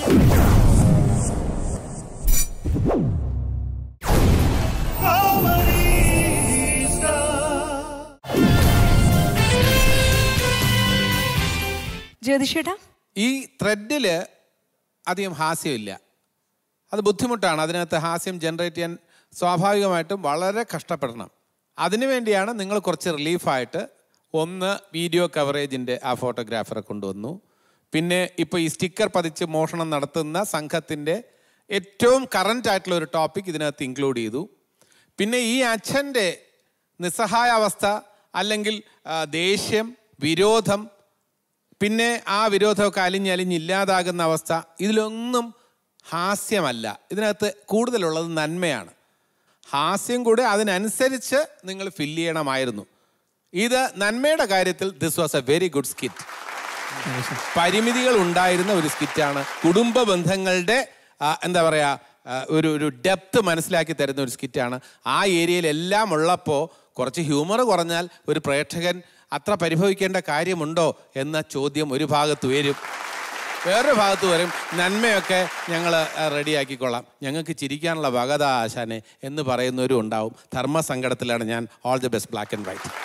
ജ്യോതിഷേട്ടാ, ഈ ത്രെഡില് അധികം ഹാസ്യമില്ല. അത് ബുദ്ധിമുട്ടാണ്. അതിനകത്ത് ഹാസ്യം ജനറേറ്റ് ചെയ്യാൻ സ്വാഭാവികമായിട്ടും വളരെ കഷ്ടപ്പെടണം. അതിനുവേണ്ടിയാണ് നിങ്ങൾ കുറച്ച് റിലീഫായിട്ട് ഒന്ന് വീഡിയോ കവറേജിൻ്റെ ആ ഫോട്ടോഗ്രാഫറെ കൊണ്ടുവന്നു. പിന്നെ ഇപ്പോൾ ഈ സ്റ്റിക്കർ പതിച്ച് മോഷണം നടത്തുന്ന സംഘത്തിൻ്റെ ഏറ്റവും കറന്റ് ആയിട്ടുള്ള ഒരു ടോപ്പിക് ഇതിനകത്ത് ഇൻക്ലൂഡ് ചെയ്തു. പിന്നെ ഈ അച്ഛൻ്റെ നിസ്സഹായാവസ്ഥ അല്ലെങ്കിൽ ദേഷ്യം, വിരോധം, പിന്നെ ആ വിരോധമൊക്കെ അലിഞ്ഞില്ലാതാകുന്ന അവസ്ഥ, ഇതിലൊന്നും ഹാസ്യമല്ല. ഇതിനകത്ത് കൂടുതലുള്ളത് നന്മയാണ്. ഹാസ്യം കൂടെ അതിനനുസരിച്ച് നിങ്ങൾ ഫില്ല് ചെയ്യണമായിരുന്നു. ഇത് നന്മയുടെ കാര്യത്തിൽ this was a very good skit. പരിമിതികൾ ഉണ്ടായിരുന്ന ഒരു സ്കിറ്റാണ്. കുടുംബ ബന്ധങ്ങളുടെ എന്താ പറയുക ഒരു ഡെപ്ത് മനസ്സിലാക്കി തരുന്ന ഒരു സ്കിറ്റാണ്. ആ ഏരിയയിലെല്ലാം ഉള്ളപ്പോൾ കുറച്ച് ഹ്യൂമർ കുറഞ്ഞാൽ ഒരു പ്രേക്ഷകൻ അത്ര പരിഭവിക്കേണ്ട കാര്യമുണ്ടോ എന്ന ചോദ്യം ഒരു ഭാഗത്ത് വരും. വേറൊരു ഭാഗത്ത് വരും നന്മയൊക്കെ ഞങ്ങൾ റെഡിയാക്കിക്കൊള്ളാം, ഞങ്ങൾക്ക് ചിരിക്കാനുള്ള വകത ആശാനെ എന്ന് പറയുന്നവരും ഉണ്ടാവും. ധർമ്മസങ്കടത്തിലാണ് ഞാൻ. All the best. Black and white.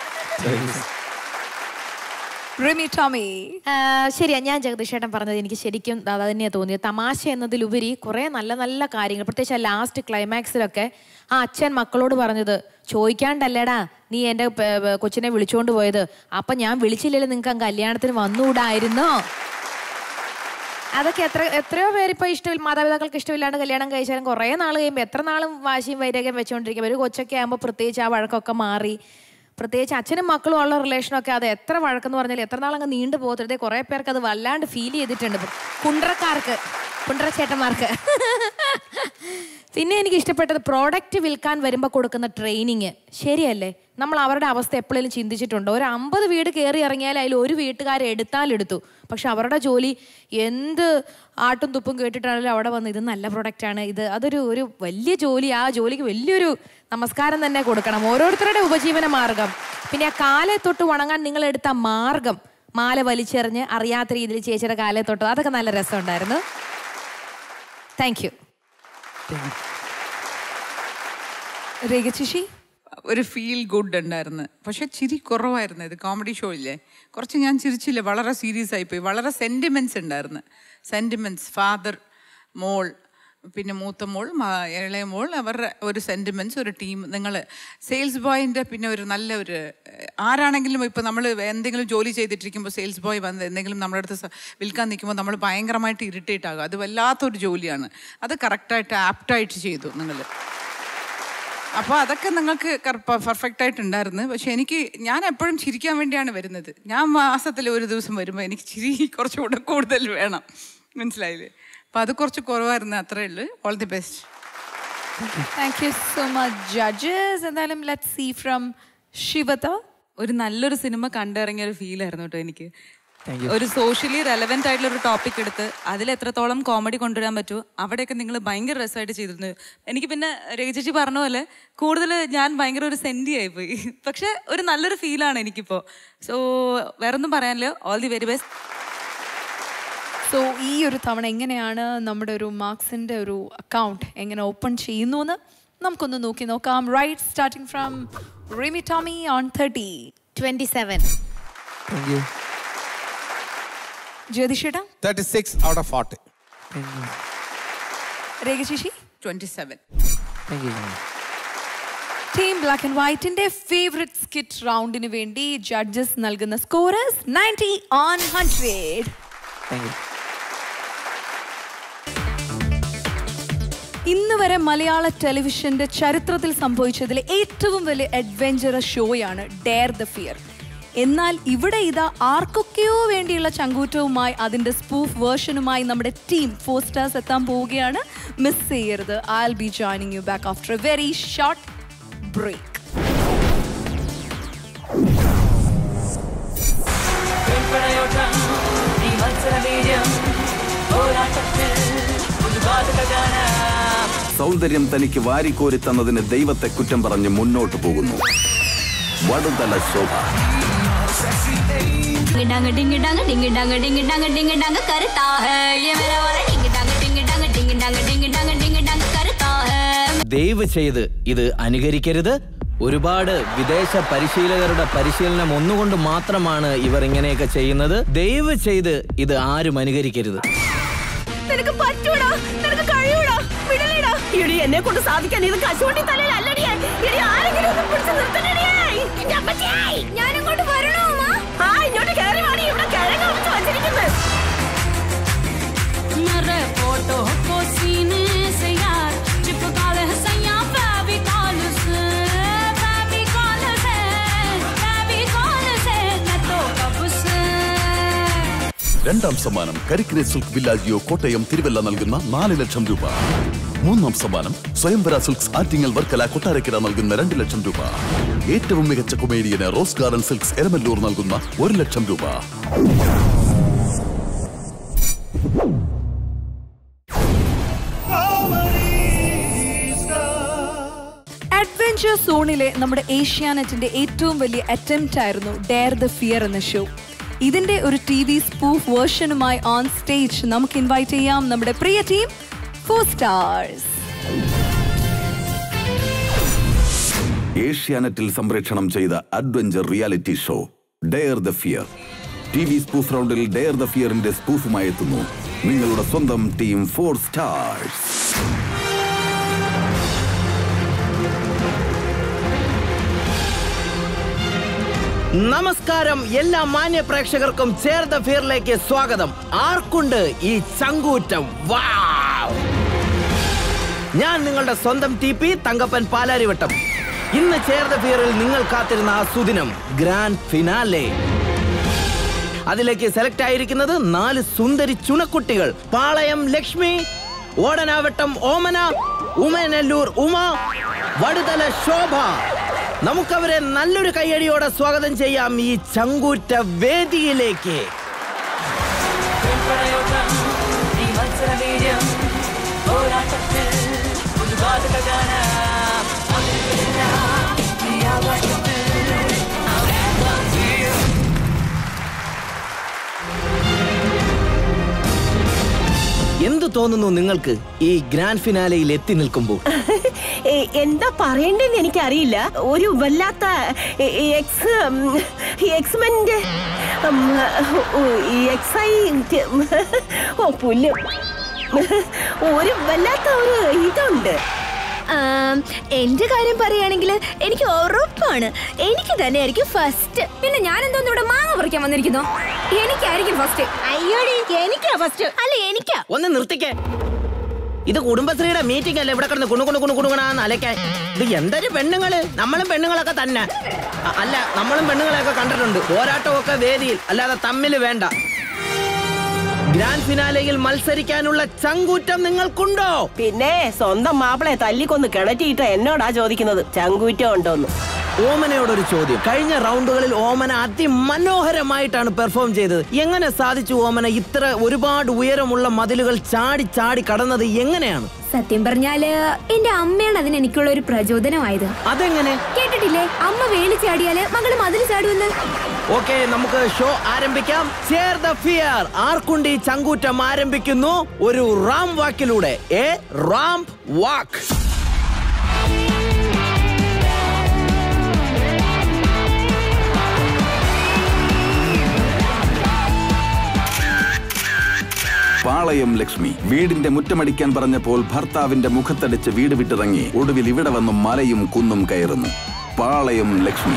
Rimi Tomy. ശരിയാ, ഞാൻ ജഗദീഷ് ചേട്ടൻ പറഞ്ഞത് എനിക്ക് ശരിക്കും അത് തന്നെയാണ് തോന്നിയത്. തമാശ എന്നതിലുപരി കുറേ നല്ല നല്ല കാര്യങ്ങൾ, പ്രത്യേകിച്ച് ആ ലാസ്റ്റ് ക്ലൈമാക്സിലൊക്കെ ആ അച്ഛൻ മക്കളോട് പറഞ്ഞത്, ചോദിക്കാണ്ടല്ലേടാ നീ എൻ്റെ കൊച്ചിനെ വിളിച്ചുകൊണ്ട് പോയത്, അപ്പം ഞാൻ വിളിച്ചില്ലല്ലോ നിങ്ങൾക്ക് ആ കല്യാണത്തിന് വന്നുകൂടായിരുന്നോ? അതൊക്കെ എത്രയോ പേരിപ്പോൾ ഇഷ്ടമില്ല, മാതാപിതാക്കൾക്ക് ഇഷ്ടമില്ലാണ്ട് കല്യാണം കഴിച്ചാലും കുറേ നാൾ കഴിയുമ്പോൾ എത്ര നാളും വാശിയും വൈരാഗ്യം വെച്ചുകൊണ്ടിരിക്കും. ഒരു കൊച്ചൊക്കെ ആകുമ്പോൾ പ്രത്യേകിച്ച് ആ വഴക്കൊക്കെ മാറി, പ്രത്യേകിച്ച് അച്ഛനും മക്കളും ഉള്ള റിലേഷനൊക്കെ അത് എത്ര വഴക്കെന്ന് പറഞ്ഞാൽ എത്ര നാളങ്ങ് നീണ്ടു പോകരുത്. കുറേ പേർക്ക് അത് വല്ലാണ്ട് ഫീൽ ചെയ്തിട്ടുണ്ട്, കുണ്ടറച്ചേട്ടന്മാർക്ക്. പിന്നെ എനിക്ക് ഇഷ്ടപ്പെട്ടത് പ്രോഡക്റ്റ് വിൽക്കാൻ വരുമ്പോൾ കൊടുക്കുന്ന ട്രെയിനിങ്. ശരിയല്ലേ? നമ്മൾ അവരുടെ അവസ്ഥ എപ്പോഴേലും ചിന്തിച്ചിട്ടുണ്ടോ? ഒരു 50 വീട് കയറി ഇറങ്ങിയാൽ അതിൽ ഒരു വീട്ടുകാരെ എടുത്താലെടുത്തു, പക്ഷെ അവരുടെ ജോലി എന്ത് ആട്ടും തുപ്പും കേട്ടിട്ടാണെങ്കിലും അവിടെ വന്ന് ഇത് നല്ല പ്രൊഡക്റ്റാണ്, അതൊരു വലിയ ജോലി. ആ ജോലിക്ക് വലിയൊരു നമസ്കാരം തന്നെ കൊടുക്കണം. ഓരോരുത്തരുടെ ഉപജീവന മാർഗം. പിന്നെ ആ കാലെ തൊട്ട് വണങ്ങാൻ നിങ്ങളെടുത്ത മാർഗം, മാല വലിച്ചെറിഞ്ഞ് അറിയാത്ത രീതിയിൽ ചേച്ചിയുടെ കാലെ തൊട്ട്, അതൊക്കെ നല്ല രസമുണ്ടായിരുന്നു. Thank you. രേഖചേച്ചി? ഒരു ഫീൽ ഗുഡ് ഉണ്ടായിരുന്നു, പക്ഷെ ചിരി കുറവായിരുന്നു. ഇത് കോമഡി ഷോ ഇല്ലേ, കുറച്ച് ഞാൻ ചിരിച്ചില്ല, വളരെ സീരിയസ് ആയിപ്പോയി. വളരെ സെൻറ്റിമെൻറ്റ്സ് ഉണ്ടായിരുന്നു. സെൻറ്റിമെൻറ്റ്സ്, ഫാദർ, മോൾ, പിന്നെ മൂത്ത മോൾ, ഇളയ മോൾ, അവരുടെ ഒരു സെൻറ്റിമെൻറ്റ്സ്, ഒരു ടീം. നിങ്ങൾ സെയിൽസ് ബോയിൻ്റെ പിന്നെ ഒരു നല്ല ഒരു ആരാണെങ്കിലും ഇപ്പോൾ നമ്മൾ എന്തെങ്കിലും ജോലി ചെയ്തിട്ടിരിക്കുമ്പോൾ സെയിൽസ് ബോയ് വന്ന് എന്തെങ്കിലും നമ്മുടെ അടുത്ത് വിൽക്കാൻ നിൽക്കുമ്പോൾ നമ്മൾ ഭയങ്കരമായിട്ട് ഇറിറ്റേറ്റ് ആകും. അത് വല്ലാത്തൊരു ജോലിയാണ്. അത് കറക്റ്റായിട്ട് ആപ്റ്റായിട്ട് ചെയ്തു നിങ്ങൾ. അപ്പോൾ അതൊക്കെ നിങ്ങൾക്ക് പെർഫെക്റ്റ് ആയിട്ടുണ്ടായിരുന്നു. പക്ഷെ ഞാൻ എപ്പോഴും ചിരിക്കാൻ വേണ്ടിയാണ് വരുന്നത്. ഞാൻ മാസത്തിൽ ഒരു ദിവസം വരുമ്പോൾ എനിക്ക് ചിരി കുറച്ചുകൂടെ കൂടുതൽ വേണം, മനസ്സിലായില്ലേ? അപ്പോൾ അത് കുറച്ച് കുറവായിരുന്നു, അത്രേ ഉള്ളൂ. All the best. Thank you so much judges. എന്തായാലും ലെറ്റ്സ് സീ ഫ്രം ശിവത. ഒരു നല്ലൊരു സിനിമ കണ്ടിറങ്ങിയ ഒരു ഫീൽ ആയിരുന്നു കേട്ടോ എനിക്ക്. ഒരു സോഷ്യലി റെലവെന്റ് ആയിട്ടുള്ള ഒരു ടോപ്പിക് എടുത്ത് അതിൽ എത്രത്തോളം കോമഡി കൊണ്ടുവരാൻ പറ്റുമോ അവിടെയൊക്കെ നിങ്ങൾ ഭയങ്കര രസമായിട്ട് ചെയ്തിരുന്നു. എനിക്ക് പിന്നെ രേഖചേച്ചി പറഞ്ഞ പോലെ കൂടുതൽ ഞാൻ ഭയങ്കര ഒരു സെൻറ്റി ആയിപ്പോയി. പക്ഷെ ഒരു നല്ലൊരു ഫീലാണ് എനിക്കിപ്പോൾ. സോ വേറൊന്നും പറയാനില്ല. All the very best. So ഈ ഒരു തവണ എങ്ങനെയാണ് നമ്മുടെ ഒരു മാർക്സിൻ്റെ ഒരു അക്കൗണ്ട് എങ്ങനെ ഓപ്പൺ ചെയ്യുന്നു എന്ന് നമുക്കൊന്ന് നോക്കി നോക്കാം. Right, starting from Rimi Tomy on 30. 27. ജ്യോതിഷേട്ടാ? 36 out of 40. രേഖചേച്ചി? 27. ടീം ബ്ലാക്ക് ആൻഡ് വൈറ്റിന്റെ ഫേവറേറ്റ് സ്കിറ്റ് റൗണ്ടിന് വേണ്ടി ജഡ്ജസ് നൽകുന്ന സ്കോറേഴ്സ് 90 on 100. ഇന്ന് വരെ മലയാള ടെലിവിഷന്റെ ചരിത്രത്തിൽ സംഭവിച്ചതിലെ ഏറ്റവും വലിയ അഡ്വെഞ്ചറസ് ഷോയാണ് ഡെയർ ദ ഫിയർ. എന്നാൽ ഇവിടെ ഇതാ ആർക്കൊക്കെയോ വേണ്ടിയുള്ള ചങ്കൂറ്റവുമായി അതിന്റെ സ്പൂഫ് വേർഷനുമായി നമ്മുടെ ടീം 4 stars എത്താൻ പോവുകയാണ്. മിസ് ചെയ്യരുത്. I will be joining you back after a very short break. സൗന്ദര്യം തനിക്ക് വാരിക്കോരി തന്നതിന് ദൈവത്തെ കുറ്റം പറഞ്ഞ് മുന്നോട്ട് പോകുന്നു വടുതല ശോഭ. ദയവ് ചെയ്ത് ഇത് അനുകരിക്കരുത്. ഒരുപാട് വിദേശ പരിശീലകരുടെ പരിശീലനം ഒന്നുകൊണ്ട് മാത്രമാണ് ഇവർ ഇങ്ങനെയൊക്കെ ചെയ്യുന്നത്. ദയവ് ചെയ്ത് ഇത് ആരും അനുകരിക്കരുത്. നിനക്ക് പറ്റൂടാ, നിനക്ക് കഴിയൂടാ, വിടലേടാ. എടി എന്നെ കൊണ്ട് സാധിക്കാൻ ഇത് കശുവണ്ടി തലയിൽ അല്ലടിയേ. എടി ആരെങ്കിലും ഒന്ന് പിടിച്ച് നിർത്തണടിയേ. എന്റെ അമ്മച്ചിയേ, ഞാൻ ഇങ്ങോട്ട് വരണോ അമ്മ? ആ ഇങ്ങോട്ട് കേറി വാടി, ഇവിടെ കിഴങ്ങ് വെച്ച് വച്ചിരിക്കുന്നത്. मेरे फोटो को सीने രണ്ടാം സമ്മാനം കരിക്കിനെ സിൽക്ക് വില്ലാജിയോ കോട്ടയം തിരുവല്ല നൽകുന്ന 4 ലക്ഷം രൂപ. മൂന്നാം സമ്മാനം സ്വയംവര സിൽക്സ് ആറ്റിങ്ങൽ വർക്കല കൊട്ടാരക്കര നൽകുന്ന 2 ലക്ഷം രൂപ. ഏറ്റവും മികച്ച കൊമേഡിയന് റോസ് ഗാർഡൻ സിൽക്സ് എരമല്ലൂർ നൽകുന്ന 1 ലക്ഷം രൂപ. അഡ്വഞ്ചർ സോണിലെ നമ്മുടെ ഏഷ്യാനെറ്റിന്റെ ഏറ്റവും വലിയ അറ്റംപ്റ്റ് ആയിരുന്നു ഡെയർ ദ ഫിയർ എന്ന ഷോ. ഇതിന്റെ ഒരു TV സ്പൂഫ് വേർഷനുമായി ഓൺ സ്റ്റേജ് നമുക്ക് ഇൻവൈറ്റ് ചെയ്യാം നമ്മുടെ പ്രിയ ടീം 4 സ്റ്റാർസ്. ഏഷ്യാനെറ്റിൽ സംപ്രേഷണം ചെയ്ത adventure reality show dare the fear. TV spoof റൗണ്ടിൽ ഡെയർ ദ ഫിയറിന്റെ സ്പൂഫുമായി എത്തുന്നു നിങ്ങളുടെ സ്വന്തം ടീം 4 സ്റ്റാർസ്. നമസ്കാരം എല്ലാ മാന്യ പ്രേക്ഷകർക്കും ചേർ ദ ഫിയറിലേക്ക് സ്വാഗതം. ആർക്കുണ്ട് ഈ ചങ്കൂറ്റം? ഞാൻ നിങ്ങളുടെ സ്വന്തം TP തങ്കപ്പൻ പാലാരിവട്ടം. ഇന്ന് ചേർ ദ ഫിയറിൽ നിങ്ങൾ കാത്തിരുന്ന ആ സുദിനം ഗ്രാൻഡ് ഫിനാലെ. അതിലേക്ക് സെലക്ട് ആയിരിക്കുന്നത് 4 സുന്ദരി ചുണക്കുട്ടികൾ. പാളയം ലക്ഷ്മി, ഓടനാവട്ടം ഓമന, ഉമയനെല്ലൂർ ഉമ, വടുതല ശോഭ. നമുക്കവരെ നല്ലൊരു കയ്യടിയോടെ സ്വാഗതം ചെയ്യാം ഈ ചങ്കൂറ്റ വേദിയിലേക്ക്. എന്തു തോന്നുന്നു നിങ്ങൾക്ക് ഈ ഗ്രാൻഡ് ഫിനാലയിൽ എത്തി നിൽക്കുമ്പോൾ? എന്താ പറയണ്ടെന്ന് എനിക്കറിയില്ല. ഒരു വല്ലാത്ത പുല്ല് ഒരു വല്ലാത്ത ഒരു ഇതുണ്ട്. എന്റെ കാര്യം പറയുകയാണെങ്കിൽ എനിക്ക് ഉറപ്പാണ് എനിക്ക് തന്നെയായിരിക്കും ഫസ്റ്റ്. പിന്നെ ഞാൻ എന്തോന്നും ഇവിടെ മാങ്ങ പറിക്കാൻ വന്നിരിക്കുന്നു. എനിക്കായിരിക്കും ഫസ്റ്റ്. അയ്യോടി എനിക്കാ ഫസ്റ്റ്. അല്ല എനിക്കാ. ഒന്ന് നിർത്തിക്കേ. ഇത് കുടുംബശ്രീയുടെ മീറ്റിംഗ് അല്ലേ? ഇവിടെ കിടന്ന് കുണുകുണാന്ന് അലക്കാൻ. ഇത് എന്തൊരു പെണ്ണുങ്ങള്. നമ്മളും പെണ്ണുങ്ങളൊക്കെ തന്നെ. അല്ല, നമ്മളും പെണ്ണുങ്ങളെയൊക്കെ കണ്ടിട്ടുണ്ട് പോരാട്ടമൊക്കെ വേദിയിൽ, അല്ലാതെ തമ്മില് വേണ്ട. ഗ്രാൻഡ് ഫിനാലയിൽ മത്സരിക്കാനുള്ള ചങ്കൂറ്റം നിങ്ങൾക്കുണ്ടോ? പിന്നെ സ്വന്തം മാപ്പിളെ തല്ലിക്കൊന്ന് കിണറ്റിയിട്ട് എന്നോടാ ചോദിക്കുന്നത് ചങ്കൂറ്റം ഉണ്ടോന്ന്. ഓമനയോടൊരു ചോദ്യം. കഴിഞ്ഞ റൗണ്ടുകളിൽ ഓമന അതിമനോഹരമായിട്ടാണ് പെർഫോം ചെയ്തത്. എങ്ങനെ സാധിച്ചു ഓമന ഇത്ര ഒരുപാട് ഉയരമുള്ള മതിലുകൾ ചാടി ചാടി കടന്നത്? എങ്ങനെയാണ്? സത്യം പറഞ്ഞാല് എന്റെ അമ്മയാണ് അതിന് എനിക്കുള്ള ഒരു പ്രചോദനമായത്. അതെങ്ങനെ? കേട്ടിട്ടില്ലേ, അമ്മ വേലി ചാടിയാല് മകള് മതിൽ ചാടുമെന്ന്. ഓക്കെ, നമുക്ക് ഷോ ആരംഭിക്കാം. ചേർ ദ ഫിയർ ആർക്കുണ്ടി ചങ്കൂറ്റം ആരംഭിക്കുന്നു ഒരു റാം വാക്കിലൂടെ. A ramp walk. Palayam Lakshmi വീടിന്റെ മുറ്റമടിക്കാൻ പറഞ്ഞപ്പോൾ ഭർത്താവിന്റെ മുഖത്തടിച്ച് വീട് വിട്ടിറങ്ങി ഒടുവിൽ ഇവിടെ വന്നും മലയും കുന്നും കയറുന്നു. പാളയം ലക്ഷ്മി.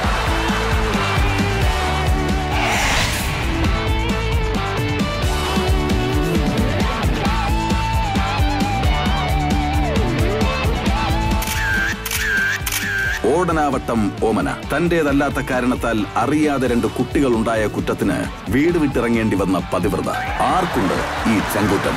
ഓടനാവട്ടം ഓമന തന്റേതല്ലാത്ത കാരണത്താൽ അറിയാതെ 2 കുട്ടികളുണ്ടായ കുറ്റത്തിന് വീട് വിട്ടിറങ്ങേണ്ടി വന്ന പതിവ്രത. ആർക്കുണ്ട് ഈ ചങ്കൂറ്റം?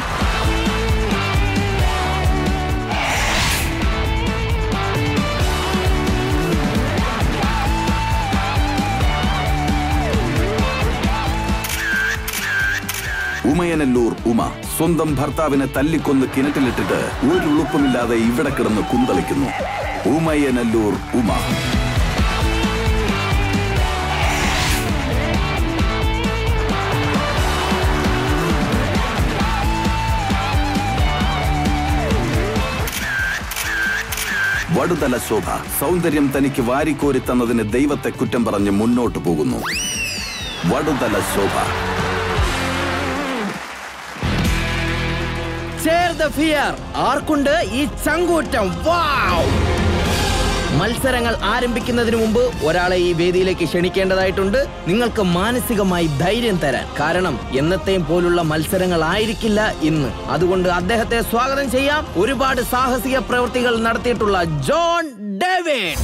ഉമയനെല്ലൂർ ഉമ സ്വന്തം ഭർത്താവിനെ തല്ലിക്കൊന്ന് കിണറ്റിലിട്ടിട്ട് ഒരു ഉളുപ്പുമില്ലാതെ ഇവിടെ കിടന്ന് കുന്തളിക്കുന്നു. ഉമയനെല്ലൂർ ഉമ. വടുതല ശോഭ സൗന്ദര്യം തനിക്ക് വാരിക്കോരി തന്നതിന് ദൈവത്തെ കുറ്റം പറഞ്ഞ് മുന്നോട്ട് പോകുന്നു. വടുതല ശോഭ. ചേർ ദ ഫിയർ ആർക്കുണ്ട് ഈ ചങ്കൂറ്റം? മത്സരങ്ങൾ ആരംഭിക്കുന്നതിന് മുമ്പ് ഒരാളെ ഈ വേദിയിലേക്ക് ക്ഷണിക്കേണ്ടതായിട്ടുണ്ട്. നിങ്ങൾക്ക് മാനസികമായി ധൈര്യം തരാൻ. കാരണം എന്നത്തെയും പോലുള്ള മത്സരങ്ങൾ ആയിരിക്കില്ല ഇന്ന്. അതുകൊണ്ട് അദ്ദേഹത്തെ സ്വാഗതം ചെയ്യാം. ഒരുപാട് സാഹസിക പ്രവൃത്തികൾ നടത്തിയിട്ടുള്ള ജോൺ ഡേവിഡ്.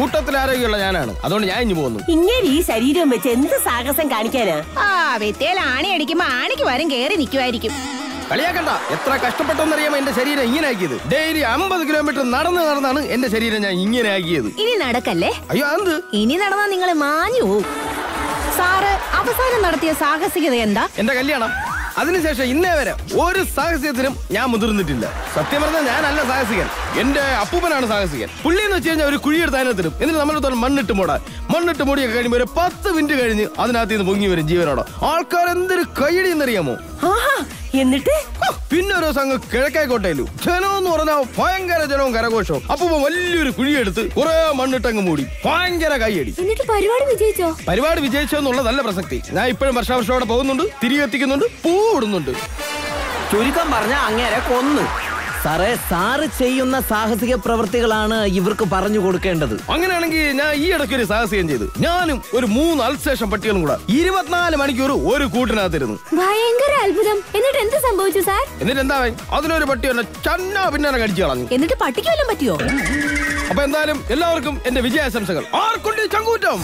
കൂട്ടത്തിൽ ആരോഗ്യമുള്ള ഞാനാണ്. അതുകൊണ്ട് ഞാൻ ഇഞ്ഞു പോകുന്നു. ഇങ്ങനെ ഈ ശരീരം വെച്ച് എന്ത് സാഹസം കാണിക്കാനാ? വിത്തേൽ ആണി അടിക്കുമ്പോ ആണിക്ക് വരും കേറി നിൽക്കുമായിരിക്കും. കളിയാക്കണ്ട. എത്ര കഷ്ടപ്പെട്ടെന്നറിയാമോ എന്റെ ശരീരം ഇങ്ങനെ ആക്കിയത്. ഡെയിലി 50 കിലോമീറ്റർ നടന്നാണ് എന്റെ ശരീരം ഞാൻ ഇങ്ങനെ ആക്കിയത്. ഇനി നടക്കല്ലേ? അയ്യോ എന്ത്? ഇനി നടന്നാ നിങ്ങൾ മാഞ്ഞു പോവും. സാറ് അവസാനം നടത്തിയ സാഹസികത എന്താ? എന്റെ കല്യാണം. അതിനുശേഷം ഇന്നേ വരെ ഒരു സാഹസികത്തിനും ഞാൻ മുതിർന്നിട്ടില്ല. സത്യം പറഞ്ഞാൽ ഞാനല്ല സാഹസികൻ, എന്റെ അപ്പൂപ്പനാണ് സാഹസികൻ. പുള്ളി എന്ന് വെച്ച് കഴിഞ്ഞാൽ ഒരു കുഴിയെടുത്ത് അതിനകത്തിനും, എന്നിട്ട് നമ്മളെ മണ്ണിട്ട് മൂടിയൊക്കെ കഴിയുമ്പോൾ ഒരു 10 മിനിറ്റ് കഴിഞ്ഞ് അതിനകത്ത് നിന്ന് പൊങ്ങി വരും ജീവനോടെ. ആൾക്കാർ എന്തൊരു കൈയടി എന്നറിയാമോ? എന്നിട്ട് പിന്നെ ഒരു ദിവസം അങ്ങ് കിഴക്കേക്കോട്ടയിലും ജനമെന്ന് പറഞ്ഞാൽ ഭയങ്കര ജനവും കരഘോഷവും. അപ്പൊ വലിയൊരു കുഴിയെടുത്ത് കുറെ മണ്ണിട്ടങ്ങ് മൂടി, ഭയങ്കര കൈയടി. എന്നിട്ട് പരിപാടി വിജയിച്ചോ? പരിപാടി വിജയിച്ചോ എന്നുള്ളതല്ല പ്രസക്തി. ഞാൻ ഇപ്പോഴും വർഷാവർഷം അവിടെ പോകുന്നുണ്ട്, തിരികെ എത്തിക്കുന്നുണ്ട്, പൂവിടുന്നുണ്ട്. ചുരുക്കം പറഞ്ഞ അങ്ങേരെ കൊന്നു. സാറേ, സാറ് ചെയ്യുന്ന സാഹസിക പ്രവൃത്തികളാണ് ഇവർക്ക് പറഞ്ഞു കൊടുക്കേണ്ടത്. അങ്ങനെയാണെങ്കിൽ ഞാൻ ഈ ഇടയ്ക്ക് ഒരു സാഹസികം ചെയ്തു. ഞാനും ഒരു 3 അൽസേഷൻ പട്ടികളും കൂടെ 24 മണിക്കൂർ ഒരു കൂട്ടിനകത്തിരുന്നു. ഭയങ്കര അത്ഭുതം. എന്നിട്ട് എന്ത് സംഭവിച്ചു സാർ? എന്നിട്ട് എന്താ, അതിനൊരു പട്ടി എന്നെ പിന്നെ കടിച്ചു കളഞ്ഞു. എന്നിട്ട് പട്ടിക്ക് വല്ലതും പറ്റിയോ? അപ്പൊ എന്തായാലും എല്ലാവർക്കും എന്റെ വിജയാശംസകൾ. ആർക്കുണ്ട് ചങ്കൂറ്റം?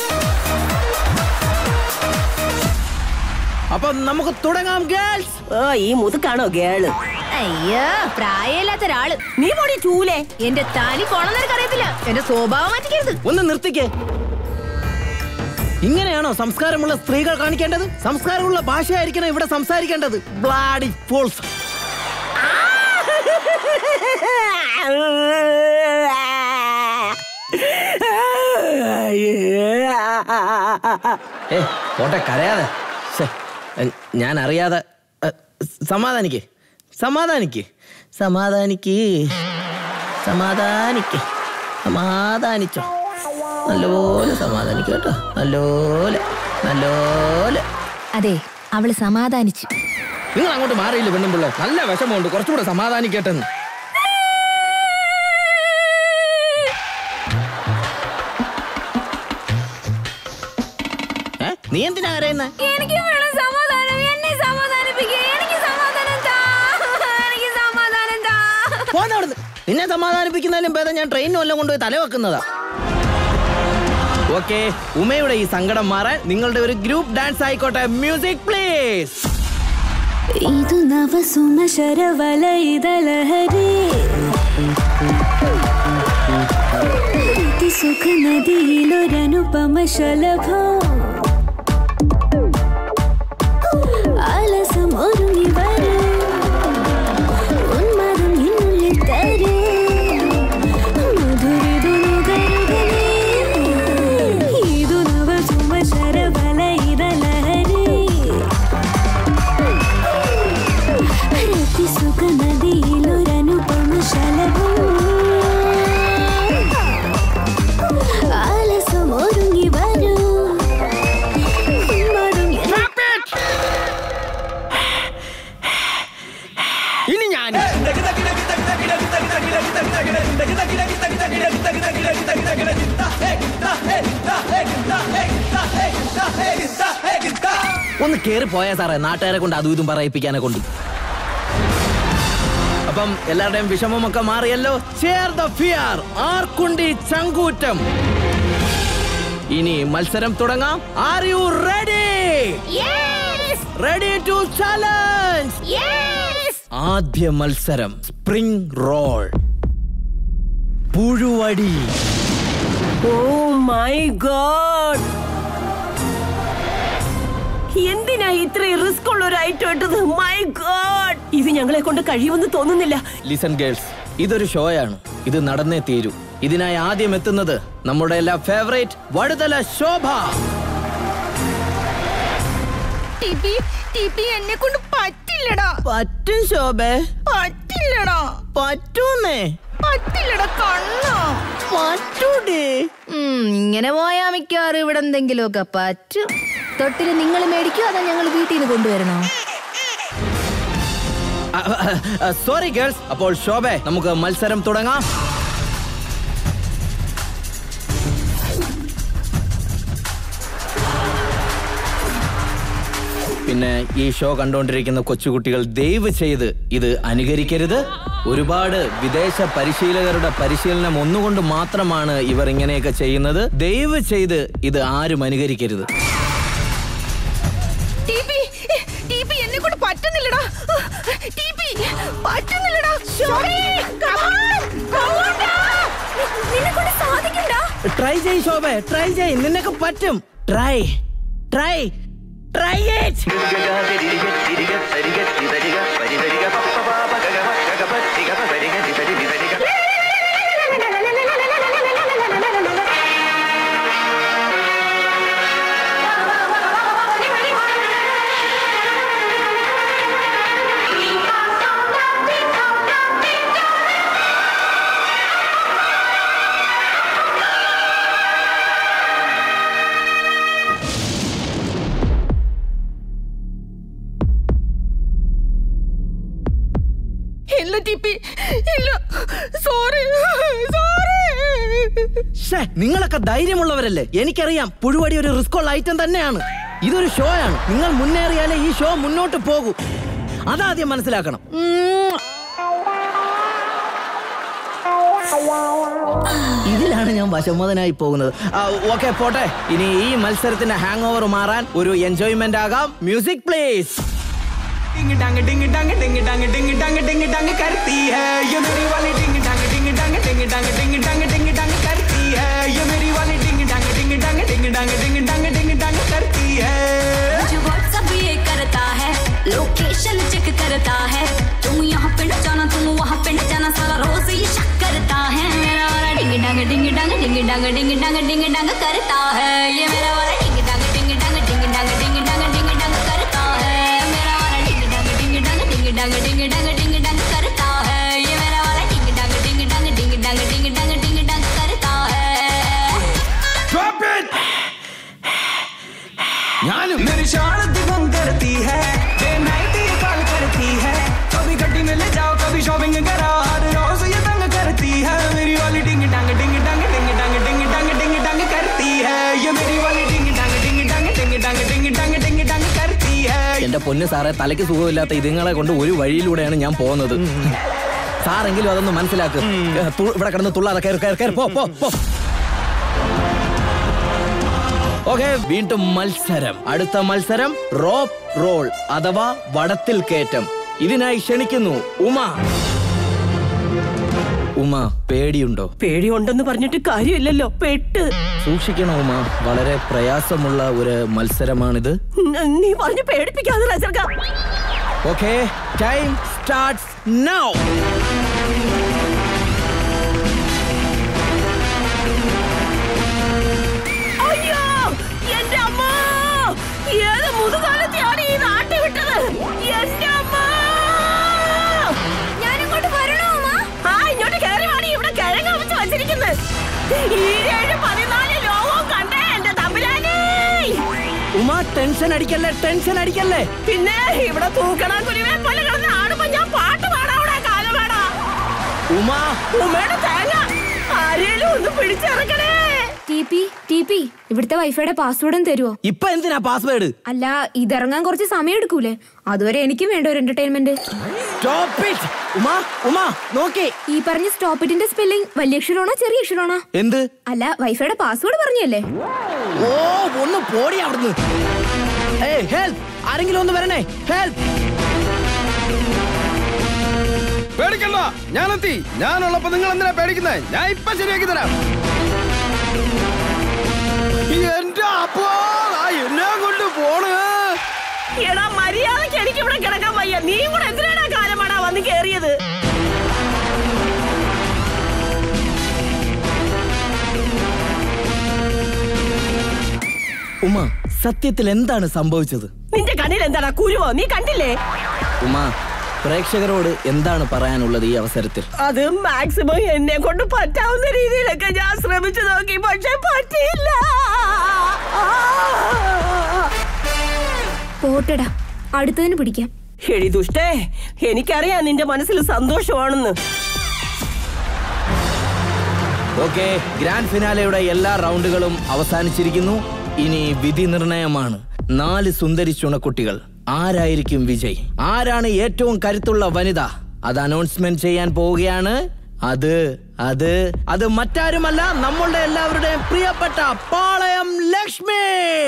അപ്പൊ നമുക്ക് തുടങ്ങാം ഗേൾസ്. ഈ മുതുക്കാണോ ഗേള്? അയ്യോ, പ്രായമില്ലാത്ത ഒരാള്. നീ പോടി ചൂലേ. എന്റെ തനി കൊണന്നൊരു അറിയത്തില്ല. എന്റെ സ്വഭാവം മാറ്റിക്കരുത്. ഒന്ന് നിർത്തിക്കേ. ഇങ്ങനെയാണോ സംസ്കാരമുള്ള സ്ത്രീകൾ കാണിക്കേണ്ടത്? സംസ്കാരമുള്ള ഭാഷയായിരിക്കണം ഇവിടെ സംസാരിക്കേണ്ടത്. Bloody fools. പോട്ടെ, കരയാതെ. ഞാൻ അറിയാതെ. സമാധാനിക്ക്. സമാധാനിച്ചോ. നല്ലോലെ സമാധാനിക്കും കേട്ടോ. നല്ലോലെ. അതെ, അവള് സമാധാനിച്ചു. നിങ്ങൾ അങ്ങോട്ട് മാറിയില്ല പെണ്ണുമ്പിള്ള. നല്ല വിഷമമുണ്ട്. കുറച്ചുകൂടെ സമാധാനിക്കട്ടെന്ന്. നീ എന്തിനാ കരയുന്നെ? എനിക്ക് വേണം സമാധാനം. എന്നെ സമാധാനിപ്പിക്കുക. എനിക്ക് സമാധാനം താ. നിന്നെ സമാധാനിപ്പിക്കുന്നതിലും ഭേദം ഞാൻ ട്രെയിനിന് വല്ലതും കൊണ്ടുപോയി തല വെക്കുന്നതാ. ഓക്കെ, ഉമയുടെ ഈ സങ്കടം മാറാൻ നിങ്ങളുടെ ഒരു ഗ്രൂപ്പ് ഡാൻസ് ആയിക്കോട്ടെ. Music please. ಇದು ನವ ಸುಮ ಶರವಲಯದ ಲಹರಿ ಸುಖ ನದಿಯಿಲೊರನುಪಮ ಶಲಭ ആലസം ഒരുങ്ങി വരൂ ഉന്മാദം എന്നുള്ളിൽ തരൂ മധുരിതു നുകരുകലേ ഇതു നവ സുമ ശരവലയിത ലഹരി രതി സുഖ നദിയിലൊരനുപമ ശലഭം ആലസം ഒരുങ്ങി വരൂ. ഇനി ഞാൻ ഒന്ന് കേറി പോയാ സാറേ, നാട്ടുകാരെ കൊണ്ട് അതും ഇതും പറയിപ്പിക്കാനെ കൊണ്ട്. അപ്പം എല്ലാവരുടെയും വിഷമമൊക്കെ മാറിയല്ലോ. Share the fear. ആർക്കുണ്ടി ചങ്കൂറ്റം. ഇനി മത്സരം തുടങ്ങാം. Are you ready? Ready to challenge? ആദ്യ മത്സരം സ്പ്രിംഗ് റോൾ. പുഴുവടി. ഓ മൈ ഗോഡ്, എന്തിനാ ഇത്രയും റിസ്ക് ഉള്ള ഒരു ഐറ്റം ഇട്ടത്? മൈ ഗോഡ്, ഇത് ഞങ്ങളെ കൊണ്ട് കഴിയുമെന്ന് തോന്നുന്നില്ല. ലിസൺ ഗേൾസ്, ഇതൊരു ഷോയാണ്. ഇത് നടന്നേ തീരൂ. ഇതിനായി ആദ്യം എത്തുന്നത് നമ്മുടെ എല്ലാ ഫേവറേറ്റ് വടുതല ശോഭ. എന്നെ കൊണ്ട് പറ്റില്ലടാ. പറ്റും ശോഭേ. പറ്റില്ലടാ. പറ്റൂന്നേ. പറ്റില്ലടാ കണ്ണോ. പറ്റൂടേ. ഇങ്ങനെ പോയാ മിക്കവാറും ഇവിടെ എന്തെങ്കിലുമൊക്കെ പറ്റും. തൊട്ടില് നിങ്ങൾ മേടിക്കോ അതോ ഞങ്ങൾ വീട്ടിൽ നിന്ന് കൊണ്ടുവരണോ? Sorry girls. അപ്പോൾ ശോഭേ, നമുക്ക് മത്സരം തുടങ്ങാം. പിന്നെ ഈ ഷോ കണ്ടുകൊണ്ടിരിക്കുന്ന കൊച്ചുകുട്ടികൾ ദയവ് ചെയ്ത് ഇത് അനുകരിക്കരുത്. ഒരുപാട് വിദേശ പരിശീലകരുടെ പരിശീലനം ഒന്നുകൊണ്ട് മാത്രമാണ് ഇവർ ഇങ്ങനെയൊക്കെ ചെയ്യുന്നത്. ദയവ് ചെയ്ത് ഇത് ആരും അനുകരിക്കരുത്. എന്നെ കൊണ്ട് പറ്റുന്നില്ലടാ. പറ്റുന്നില്ലടാ. ട്രൈ ചെയ് ശോഭേ, ട്രൈ ചെയ്, നിനക്ക് പറ്റും. Try try try it. നിങ്ങളൊക്കെ ധൈര്യമുള്ളവരല്ലേ? എനിക്കറിയാം പുഴുവടി ഒരു റിസ്ക് ഉള്ള ഐറ്റം തന്നെയാണ്. ഇതൊരു ഷോ ആണ്. നിങ്ങൾ മുന്നേറിയാലേ ഈ ഷോ മുന്നോട്ട് പോകൂ. അതാദ്യം മനസ്സിലാക്കണം. ഇതിലാണ് ഞാൻ വശമതനായി പോകുന്നത്. ഓക്കെ, പോട്ടെ. ഇനി ഈ മത്സരത്തിന്റെ ഹാങ് ഓവർ മാറാൻ ഒരു എൻജോയ്മെന്റ് ആകാം. Music please. डिंग डांग डिंग डांग डिंग डांग डिंग डांग डिंग डांग करती है ये मेरी वाली डिंग डांग डिंग डांग डिंग डांग डिंग डांग डिंग डांग करती है ये मेरी वाली डिंग डांग डिंग डांग डिंग डांग डिंग डांग डिंग डांग करती है। मुझे व्हाट्सएप ये करता है, लोकेशन चेक करता है, तुम यहाँ पे न जाना तुम वहाँ पे न जाना, सारा रोज ये शक करता है। मेरा वाला डिंग डांग डिंग डांग डिंग डांग डिंग डांग डिंग डांग करता है ये मेरा वाला डिंग डांग डिंग डांग डिंग डांग डिंग डांग डिंग डांग करता है। मेरा वाला डिंग डांग डिंग डांग डिंग डांग डिंग डांग करता है ये मेरा वाला डिंग डांग डिंग डांग डिंग डांग डिंग डांग डिंग डांग करता है। Drop it! मेरी शान दिगंग करती है, डे नाइट ये कॉल करती है, कभी गड्डी में ले जाओ कभी शॉपिंग करा, हर रोज ये तंग करती है। मेरी वाली डिंग डांग डिंग डांग डिंग डांग डिंग डांग डिंग डांग करती है ये मेरी वाली डिंग डांग डिंग डांग डिंग डांग डिंग डांग डिंग डांग करती है। എന്റെ പൊന്ന് സാറേ, തലയ്ക്ക് സുഖമില്ലാത്ത ഇതുങ്ങളെ കൊണ്ട് ഒരു വഴിയിലൂടെയാണ് ഞാൻ പോകുന്നത്. സാറെങ്കിലും അതൊന്ന് മനസ്സിലാക്ക്. ഇവിടെ കിടന്ന് തുള്ളാതെ കയറി പോ. ഓക്കെ, വീണ്ടും മത്സരം. അടുത്ത മത്സരം റോപ്പ് റോൾ അഥവാ വടത്തിൽ കയറ്റം. ഇതിനായി ക്ഷണിക്കുന്നു ഉമ. പേടിയുണ്ടോ? പേടിയുണ്ടെന്ന് പറഞ്ഞിട്ട് കാര്യമില്ലല്ലോ, പെട്ട്. സൂക്ഷിക്കണം ഉമ, വളരെ പ്രയാസമുള്ള ഒരു മത്സരമാണിത്. നീ പറഞ്ഞു പേടിപ്പിക്കാതെ റസൽക്ക. Okay, time starts now. അയ്യോ എന്റെ അമ്മ, ഏത് മുതുകാലത്തെയാണ് ഈ നാട്ടി വിട്ടത്? എന്റെ അമ്മ, ഞാൻ ഇങ്ങോട്ട് വരണോ അമ്മ? ആ, ഇങ്ങോട്ട് കയറി വാടി. ഇവിടെ കിഴങ്ങ് വെച്ച് വച്ചിരിക്കുന്നത്. ഈ 14 ലോകവും കണ്ടേ എന്റെ തമ്പുരാനേ. ഉമ, ടെൻഷൻ അടിക്കല്ലേ. പിന്നെ ഇവിടെ തൂക്കണ കുരുവേ പോലെ കിടന്ന് ആടുമ്പോ ഞാൻ പാട്ട് പാടാവിടെ കാലമാടാ. ഉമ്മയുടെ തേങ്ങ ആരേലും ഒന്ന് പിടിച്ചിറക്കണേ. ഇവിടുത്തെ വൈഫൈയുടെ പാസ്വേഡും തരുമോ? ഇപ്പൊ എന്തിനാ പാസ്വേഡ്? അല്ല, ഇതിറങ്ങാൻ കുറച്ച് സമയം എടുക്കൂലേ, അതുവരെ എനിക്കും വേണ്ട ഒരു എന്റർടൈൻമെന്റ്. നോക്കി, ഈ പറഞ്ഞ സ്റ്റോപ്പ് ഇറ്റിന്റെ സ്പെല്ലിംഗ് വലിയ അക്ഷരമാണോ ചെറിയ അക്ഷരമാണോ? എന്ത്? അല്ല, വൈഫൈയുടെ പാസ്വേഡ് പറഞ്ഞല്ലേ? ഓ, ഒന്ന് പോടി അവിടുന്ന്. ഹെൽപ്പ്, ആരെങ്കിലും ഒന്ന് വരണേ. ഹെൽപ്പ്. പേടിക്കണ്ട, ഞാനെത്തി. ഞാനുള്ളപ്പോ നിങ്ങൾ എന്തിനാ പേടിക്കുന്നേ? ഞാൻ ഇപ്പൊ ശരിയാക്കി തരാം. എന്റെ അപ്പോ എന്നെ കൊണ്ട് പോണ്. എടാ, മര്യാദക്ക് എനിക്ക് ഇവിടെ കിടക്കാൻ വയ്യ. നീ കൂടെ എന്തിനാണ് കാലമാടാ വന്ന് കേറിയത്? ഉമ, സത്യത്തിൽ എന്താണ് സംഭവിച്ചത്? നിന്റെ കണ്ണിൽ എന്താണ് കുരുവോ? നീ കണ്ടില്ലേ? ഉമ, പ്രേക്ഷകരോട് എന്താണ് പറയാനുള്ളത് ഈ അവസരത്തിൽ? അത് മാക്സിമം എന്നെ കൊണ്ട് പറ്റാവുന്ന രീതിയിലൊക്കെ ഞാൻ ശ്രമിച്ചു നോക്കി, പക്ഷെ പറ്റിയില്ല. പോട്ടടാ, അടുത്തതിന് പിടിക്കാം. എടി ദുഷ്ടേ, എനിക്കറിയാം നിന്റെ മനസ്സിൽ സന്തോഷമാണെന്ന്. ഓക്കെ, ഗ്രാൻഡ് ഫിനാലയുടെ എല്ലാ റൗണ്ടുകളും അവസാനിച്ചിരിക്കുന്നു. ഇനി വിധി നിർണയമാണ്. 4 സുന്ദരി ചുണക്കുട്ടികൾ. ആരായിരിക്കും വിജയ്? ആരാണ് ഏറ്റവും കരുത്തുള്ള വനിത? അത് അനൗൺസ്മെന്റ് ചെയ്യാൻ പോവുകയാണ്. അത് മറ്റാരുമല്ല, നമ്മളുടെ എല്ലാവരുടെയും പ്രിയപ്പെട്ട പാളയം ലക്ഷ്മി.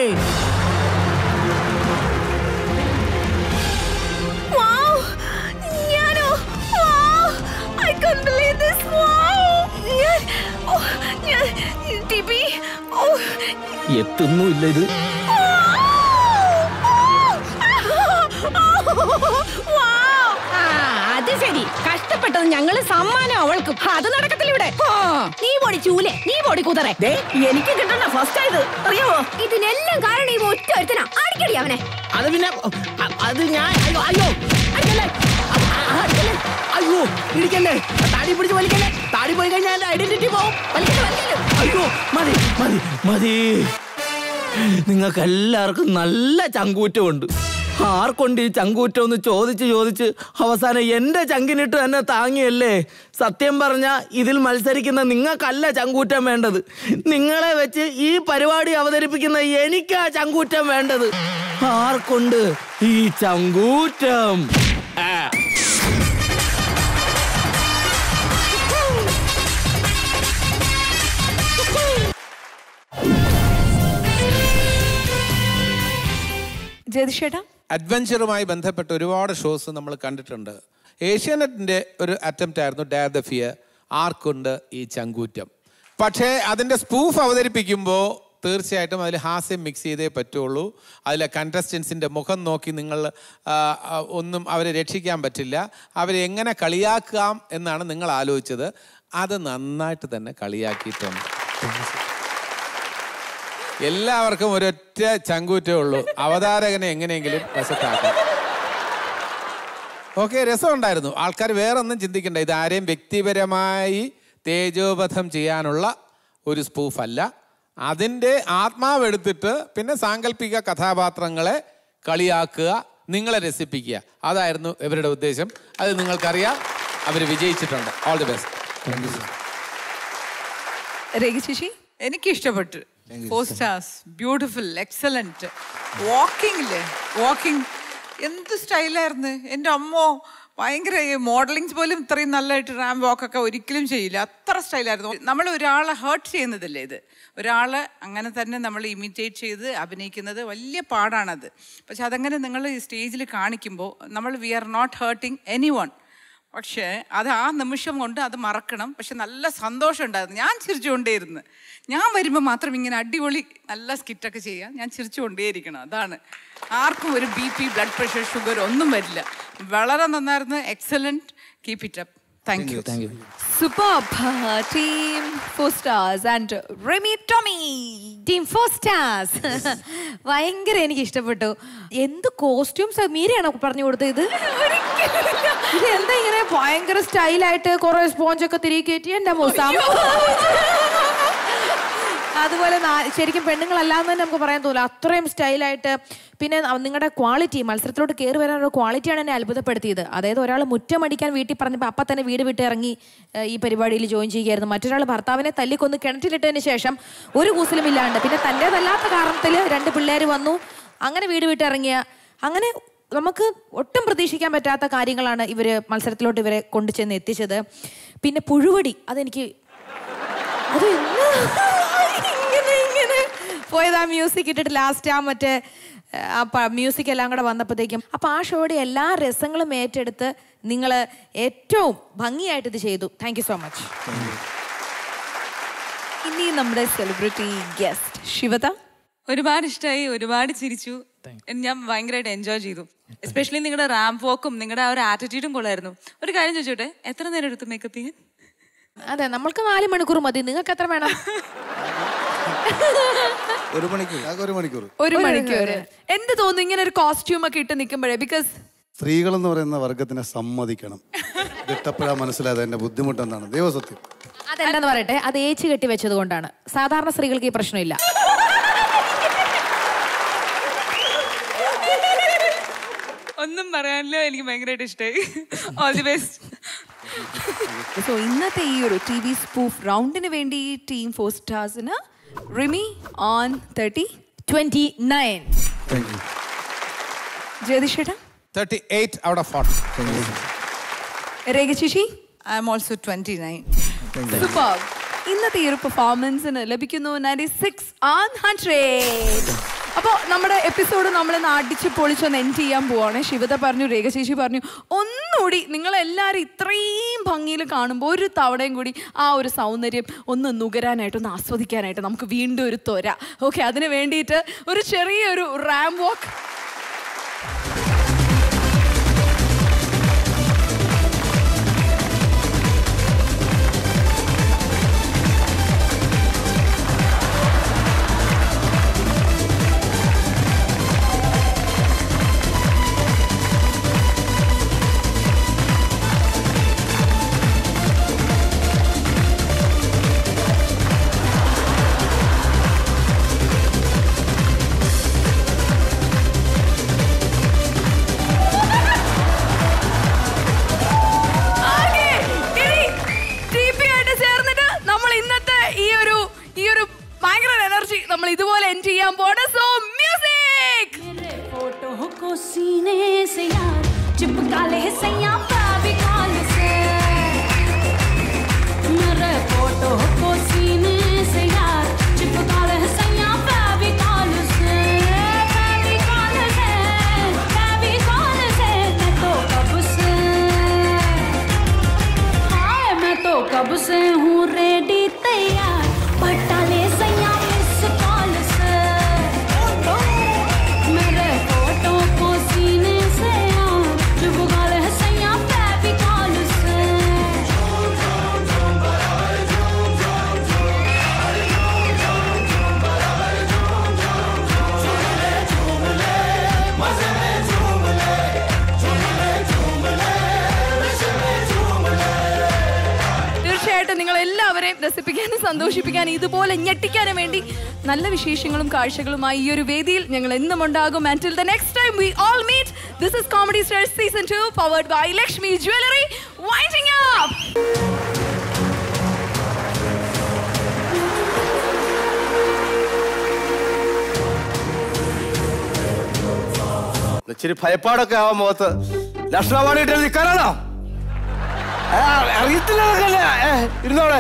എത്തുന്നുമില്ല ഇത്. അത് ശരി, കഷ്ടപ്പെട്ടത് ഞങ്ങള് സമ്മാനം അവൾക്കും. അത് നടക്കത്തില്ല ഇവിടെ. നീ പൊടി ചൂലെ, നീ പൊടി കുതറേ. എനിക്ക് കിട്ടണ്ട ഫസ്റ്റ് ആയത് അറിയാമോ? ഇതിനെല്ലാം കാരണം ഈ ഒറ്റ ഒരുത്തനാ. അടിക്കടി അവനെ. അത് പിന്നെ അത് ഞാൻ അയ്യോ അയ്യോ ഇടിക്കല്ലേ, താടി പിടിച്ച് വലിക്കല്ലേ. താടി പോയി കഴിഞ്ഞാൽ ഐഡന്റിറ്റി പോവും. അയ്യോ മതി മതി മതി. നിങ്ങൾക്ക് എല്ലാവർക്കും നല്ല ചങ്കൂറ്റമുണ്ട്. ആർക്കൊണ്ട് ഈ ചങ്കൂറ്റം എന്ന് ചോദിച്ച് അവസാനം എന്റെ ചങ്കിനിട്ട് തന്നെ താങ്ങിയല്ലേ. സത്യം പറഞ്ഞ ഇതിൽ മത്സരിക്കുന്ന നിങ്ങൾക്കല്ല ചങ്കൂറ്റം വേണ്ടത്. നിങ്ങളെ വെച്ച് ഈ പരിപാടി അവതരിപ്പിക്കുന്ന എനിക്കാ ചങ്കൂറ്റം വേണ്ടത്. ആർക്കൊണ്ട് ഈ ചങ്കൂറ്റം? അഡ്വഞ്ചറുമായി ബന്ധപ്പെട്ട ഒരുപാട് ഷോസ് നമ്മൾ കണ്ടിട്ടുണ്ട്. ഏഷ്യാനെറ്റിൻ്റെ ഒരു അറ്റംപ്റ്റ് ആയിരുന്നു ഡെയർ ദ ഫിയർ, ആർക്കുണ്ട് ഈ ചങ്കൂറ്റം. പക്ഷേ അതിൻ്റെ സ്പൂഫ് അവതരിപ്പിക്കുമ്പോൾ തീർച്ചയായിട്ടും അതിൽ ഹാസ്യം മിക്സ് ചെയ്തേ പറ്റുള്ളൂ. അതിലെ കണ്ടസ്റ്റൻസിൻ്റെ മുഖം നോക്കി നിങ്ങൾ ഒന്നും അവരെ രക്ഷിക്കാൻ പറ്റില്ല. അവരെ എങ്ങനെ കളിയാക്കാം എന്നാണ് നിങ്ങൾ ആലോചിച്ചത്. അത് നന്നായിട്ട് തന്നെ കളിയാക്കിയിട്ടുണ്ട്. എല്ലാവർക്കും ഒരൊറ്റ ചങ്കൂറ്റേ ഉള്ളൂ, അവതാരകനെ എങ്ങനെയെങ്കിലും വശത്താക്കാം. ഓക്കെ, രസമുണ്ടായിരുന്നു. ആൾക്കാർ വേറെ ഒന്നും ചിന്തിക്കണ്ട. ഇതാരെയും വ്യക്തിപരമായി തേജോവധം ചെയ്യാനുള്ള ഒരു സ്പൂഫല്ല. അതിൻ്റെ ആത്മാവെടുത്തിട്ട് പിന്നെ സാങ്കല്പിക കഥാപാത്രങ്ങളെ കളിയാക്കുക, നിങ്ങളെ രസിപ്പിക്കുക. അതായിരുന്നു ഇവരുടെ ഉദ്ദേശം. അത് നിങ്ങൾക്കറിയാം. അവർ വിജയിച്ചിട്ടുണ്ട്. All the best. എനിക്ക് ഇഷ്ടപ്പെട്ടു. 4 stars, ബ്യൂട്ടിഫുൾ, എക്സലന്റ്. വാക്കിംഗ് എന്ത് സ്റ്റൈലായിരുന്നു എൻ്റെ അമ്മോ. ഭയങ്കര മോഡലിംഗ് പോലും ഇത്രയും നല്ലതായിട്ട് റാം വാക്കൊക്കെ ഒരിക്കലും ചെയ്യില്ല. അത്ര സ്റ്റൈലായിരുന്നു. നമ്മൾ ഒരാളെ ഹേർട്ട് ചെയ്യുന്നതല്ലേ ഇത്. ഒരാളെ അങ്ങനെ തന്നെ നമ്മൾ ഇമിറ്റേറ്റ് ചെയ്ത് അഭിനയിക്കുന്നത് വലിയ പാടാണത്. പക്ഷെ അതങ്ങനെ നിങ്ങൾ ഈ സ്റ്റേജിൽ കാണിക്കുമ്പോൾ we are not hurting any one. പക്ഷേ അത് ആ നിമിഷം കൊണ്ട് അത് മറക്കണം. പക്ഷെ നല്ല സന്തോഷം ഉണ്ടായിരുന്നു. ഞാൻ ചിരിച്ചുകൊണ്ടേയിരുന്നു. ഞാൻ വരുമ്പോൾ മാത്രം ഇങ്ങനെ അടിപൊളി നല്ല സ്കിറ്റൊക്കെ ചെയ്യാം. ഞാൻ ചിരിച്ചുകൊണ്ടേയിരിക്കണം. അതാണ്. ആർക്കും ഒരു BP, ബ്ലഡ് പ്രഷർ, ഷുഗർ ഒന്നും വരില്ല. വളരെ നന്നായിരുന്നു. Excellent. Keep it up. Thank you. Superb. Team 4 stars and Remy Tommy. Team 4 stars. ഭയങ്കര എനിക്ക് ഇഷ്ടപ്പെട്ടു. എന്ത് കോസ്റ്റ്യൂംസ് മീരയാണോ പറഞ്ഞു കൊടുത്തത്? ഇത് എന്താ ഇങ്ങനെ ഭയങ്കര സ്റ്റൈലായിട്ട് കുറെ സ്പോഞ്ചൊക്കെ തിരികെ കയറ്റി എൻ്റെ മോശം. അതുപോലെ ശരിക്കും പെണ്ണുങ്ങളല്ലാന്ന് തന്നെ നമുക്ക് പറയാൻ തോന്നില്ല. അത്രയും സ്റ്റൈലായിട്ട്. പിന്നെ നിങ്ങളുടെ ക്വാളിറ്റി, മത്സരത്തിലോട്ട് കയറി വരാനുള്ള ക്വാളിറ്റിയാണ് എന്നെ അത്ഭുതപ്പെടുത്തിയത്. അതായത് ഒരാൾ മുറ്റമടിക്കാൻ വീട്ടിൽ പറഞ്ഞപ്പോൾ അപ്പം തന്നെ വീട് വിട്ട് ഇറങ്ങി ഈ പരിപാടിയിൽ ജോയിൻ ചെയ്യുകയായിരുന്നു. മറ്റൊരാൾ ഭർത്താവിനെ തല്ലിക്കൊന്ന് കിണറ്റിലിട്ടതിന് ശേഷം ഒരു കൂസലും ഇല്ലാണ്ട് പിന്നെ തൻ്റേതല്ലാത്ത കാരണത്തിൽ 2 പിള്ളേർ വന്നു, അങ്ങനെ വീട് വിട്ട് ഇറങ്ങിയ, അങ്ങനെ നമുക്ക് ഒട്ടും പ്രതീക്ഷിക്കാൻ പറ്റാത്ത കാര്യങ്ങളാണ് ഇവർ മത്സരത്തിലോട്ട് ഇവരെ കൊണ്ടുചെന്ന് എത്തിച്ചത്. പിന്നെ പുഴുവടി, അതെനിക്ക് അത് ഇങ്ങനെ പോയത്. ആ മ്യൂസിക് ഇട്ടിട്ട് ലാസ്റ്റ് ആ മറ്റേ മ്യൂസിക് എല്ലാം കൂടെ വന്നപ്പോഴത്തേക്കും അപ്പോൾ ആ ഷോയുടെ എല്ലാ രസങ്ങളും ഏറ്റെടുത്ത് നിങ്ങൾ ഏറ്റവും ഭംഗിയായിട്ട് ഇത് ചെയ്തു. Thank you so much. ഇനി നമ്മുടെ സെലിബ്രിറ്റി ഗസ്റ്റ് ശിവത. ഒരുപാട് ഇഷ്ടമായി, ഒരുപാട് ചിരിച്ചു. ഞാൻ ഭയങ്കരമായിട്ട് എൻജോയ് ചെയ്തു. എസ്പെഷ്യലി നിങ്ങളുടെ റാമ്പ് വാക്കും നിങ്ങളുടെ ആ ഒരു ആറ്റിറ്റ്യൂഡും കൊള്ളായിരുന്നു. ഒരു കാര്യം ചോദിച്ചോട്ടെ, എത്ര നേരം എടുത്തു മേക്കപ്പ് ചെയ്യാൻ? അതെ, നമ്മൾക്ക് 4 മണിക്കൂർ മതി. നിങ്ങൾക്ക് എത്ര വേണം? 1 മണിക്കൂർ. 1 മണിക്കൂർ. എന്ത് തോന്നുന്നു ഇങ്ങനെ ഒരു കോസ്റ്റ്യൂം ഒക്കെ ഇട്ട് നിൽക്കുമ്പോഴേ? ബിക്കോസ് സ്ത്രീകളെന്ന് പറയുന്ന വർഗത്തിനെ സമ്മതിക്കണം. ഇട്ടപ്പോഴാ മനസ്സിലായത് എന്റെ ബുദ്ധിമുട്ടെന്താണ്. ദൈവസത്യം. അതെന്താന്ന് പറയട്ടെ, അത് ഏച്ച് കെട്ടി വെച്ചത് കൊണ്ടാണ്. സാധാരണ സ്ത്രീകൾക്ക് ഈ പ്രശ്നമില്ല. ഒന്നും പറയാനില്ല, എനിക്ക് ഭയങ്കരമായിട്ട് ഇഷ്ടമായി. All the best. സോ ഇന്നത്തെ ഈ ഒരു TV സ്പൂഫ് റൗണ്ടിന് വേണ്ടി ടീം 4 സ്റ്റാർസിന് റിമി ഓൺ 30-29. ജയതിഷേട്ടാ 38 out of 40. രേഖ ചേച്ചി? I am also 29. സൂപ്പർ. ഇന്നത്തെ ഈ ഒരു പെർഫോമൻസിന് ലഭിക്കുന്നു 96/100. അപ്പോൾ നമ്മുടെ എപ്പിസോഡ് നമ്മളിന്ന് അടിച്ച് പൊളിച്ചൊന്ന് എൻഡ് ചെയ്യാൻ പോവാണ്. ശിവത പറഞ്ഞു, രേഖ ചേച്ചി പറഞ്ഞു, ഒന്നുകൂടി നിങ്ങളെല്ലാവരും ഇത്രയും ഭംഗിയിൽ കാണുമ്പോൾ ഒരു തവണയും കൂടി ആ ഒരു സൗന്ദര്യം ഒന്ന് നുകരാനായിട്ട്, ഒന്ന് ആസ്വദിക്കാനായിട്ട് നമുക്ക് വീണ്ടും ഒരു ത്വര. ഓക്കെ, അതിന് വേണ്ടിയിട്ട് ഒരു ചെറിയൊരു റാം വാക്ക്. നമ്മൾ ഇതുപോലെ എൻഡ് ചെയ്യാൻ പോണേ. So music. फोटो को सीने से यार चिपका ले सैया फेविकॉल से, मेरे फोटो को सीने से यार चिपका ले सैया फेविकॉल से, फेविकॉल से, फेविकॉल से। मैं तो कब से, हाय मैं तो कब से हूँ रेडी तैयार, बटा ले सैया मिस कॉल से, मेरे फोटो को सीने से यार चिपका ले सैया फेविकॉल से। തീർച്ചയായിട്ടും നിങ്ങൾ എല്ലാവരെയും രസിപ്പിക്കാനും സന്തോഷിപ്പിക്കാനും ഇതുപോലെ ഞെട്ടിക്കാനും വേണ്ടി നല്ല വിശേഷങ്ങളും കാഴ്ചകളുമായി ഈ ഒരു വേദിയിൽ ഞങ്ങൾ എന്നും ഉണ്ടാകും. Until the next time we all meet, this is Comedy Stars Season 2 powered by Lakshmi Jewelry, winding up. ഇച്ചിരി ഭയപ്പാടൊക്കെ ആവാൻ മുഖത്ത് ലക്ഷണമായിട്ട് നിൽക്കാനാണോ? അറിയത്തില്ല. ഇരുന്നോടെ.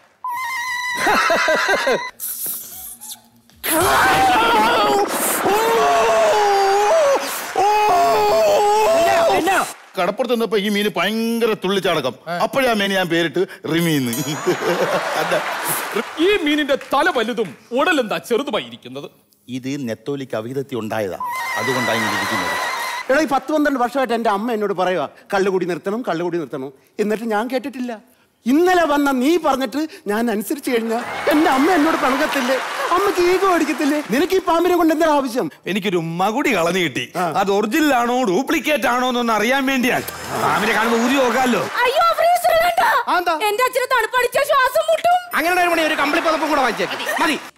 കടപ്പുറത്ത് നിന്നപ്പോ ഈ മീന് ഭയങ്കര തുള്ളിച്ചാടക്കം. അപ്പോഴാ മീന് ഞാൻ പേരിട്ട് റിമീന്ന്. ഈ മീനിന്റെ തല വലുതും ഉടലെന്താ ചെറുതുമായിരിക്കുന്നത്? ഇത് നെത്തോലിക്ക് അവിഹിതത്തിൽ ഉണ്ടായതാ, അതുകൊണ്ടാണ് ഇങ്ങനെ ഇരിക്കുന്നത്. എടാ, ഈ 10-12 വർഷമായിട്ട് എൻ്റെ അമ്മ എന്നോട് പറയുക കള്ളുകൂടി നിർത്തണം, കള്ളുകൂടി നിർത്തണം. എന്നിട്ട് ഞാൻ കേട്ടിട്ടില്ല. ഇന്നലെ വന്ന നീ പറഞ്ഞിട്ട് ഞാൻ അനുസരിച്ച് കഴിഞ്ഞാൽ എൻ്റെ അമ്മ എന്നോട് പണകത്തില്ലേ? അമ്മക്ക് ഈഗോ അടിക്കത്തില്ലേ? നിനക്ക് ഈ പാമ്പിനെ കൊണ്ട് എന്താ ആവശ്യം? എനിക്കൊരു മകുടി കളഞ്ഞു കിട്ടി. അത് ഒറിജിനൽ ആണോ ഡ്യൂപ്ലിക്കേറ്റ് ആണോ എന്നൊന്ന് അറിയാൻ വേണ്ടിയാണ്. പാമ്പിനെ കാണുമ്പോൾ ഊരി നോക്കാമല്ലോ. അയ്യോ ഫ്രീസർ വേണ്ട. എന്റെ അച്ഛന് തണുപ്പടിച്ച ശ്വാസം മുട്ടും. അങ്ങനെ ഒരു കമ്പിളി പതപ്പം കൂടെ വായിച്ചേക്ക് മതി.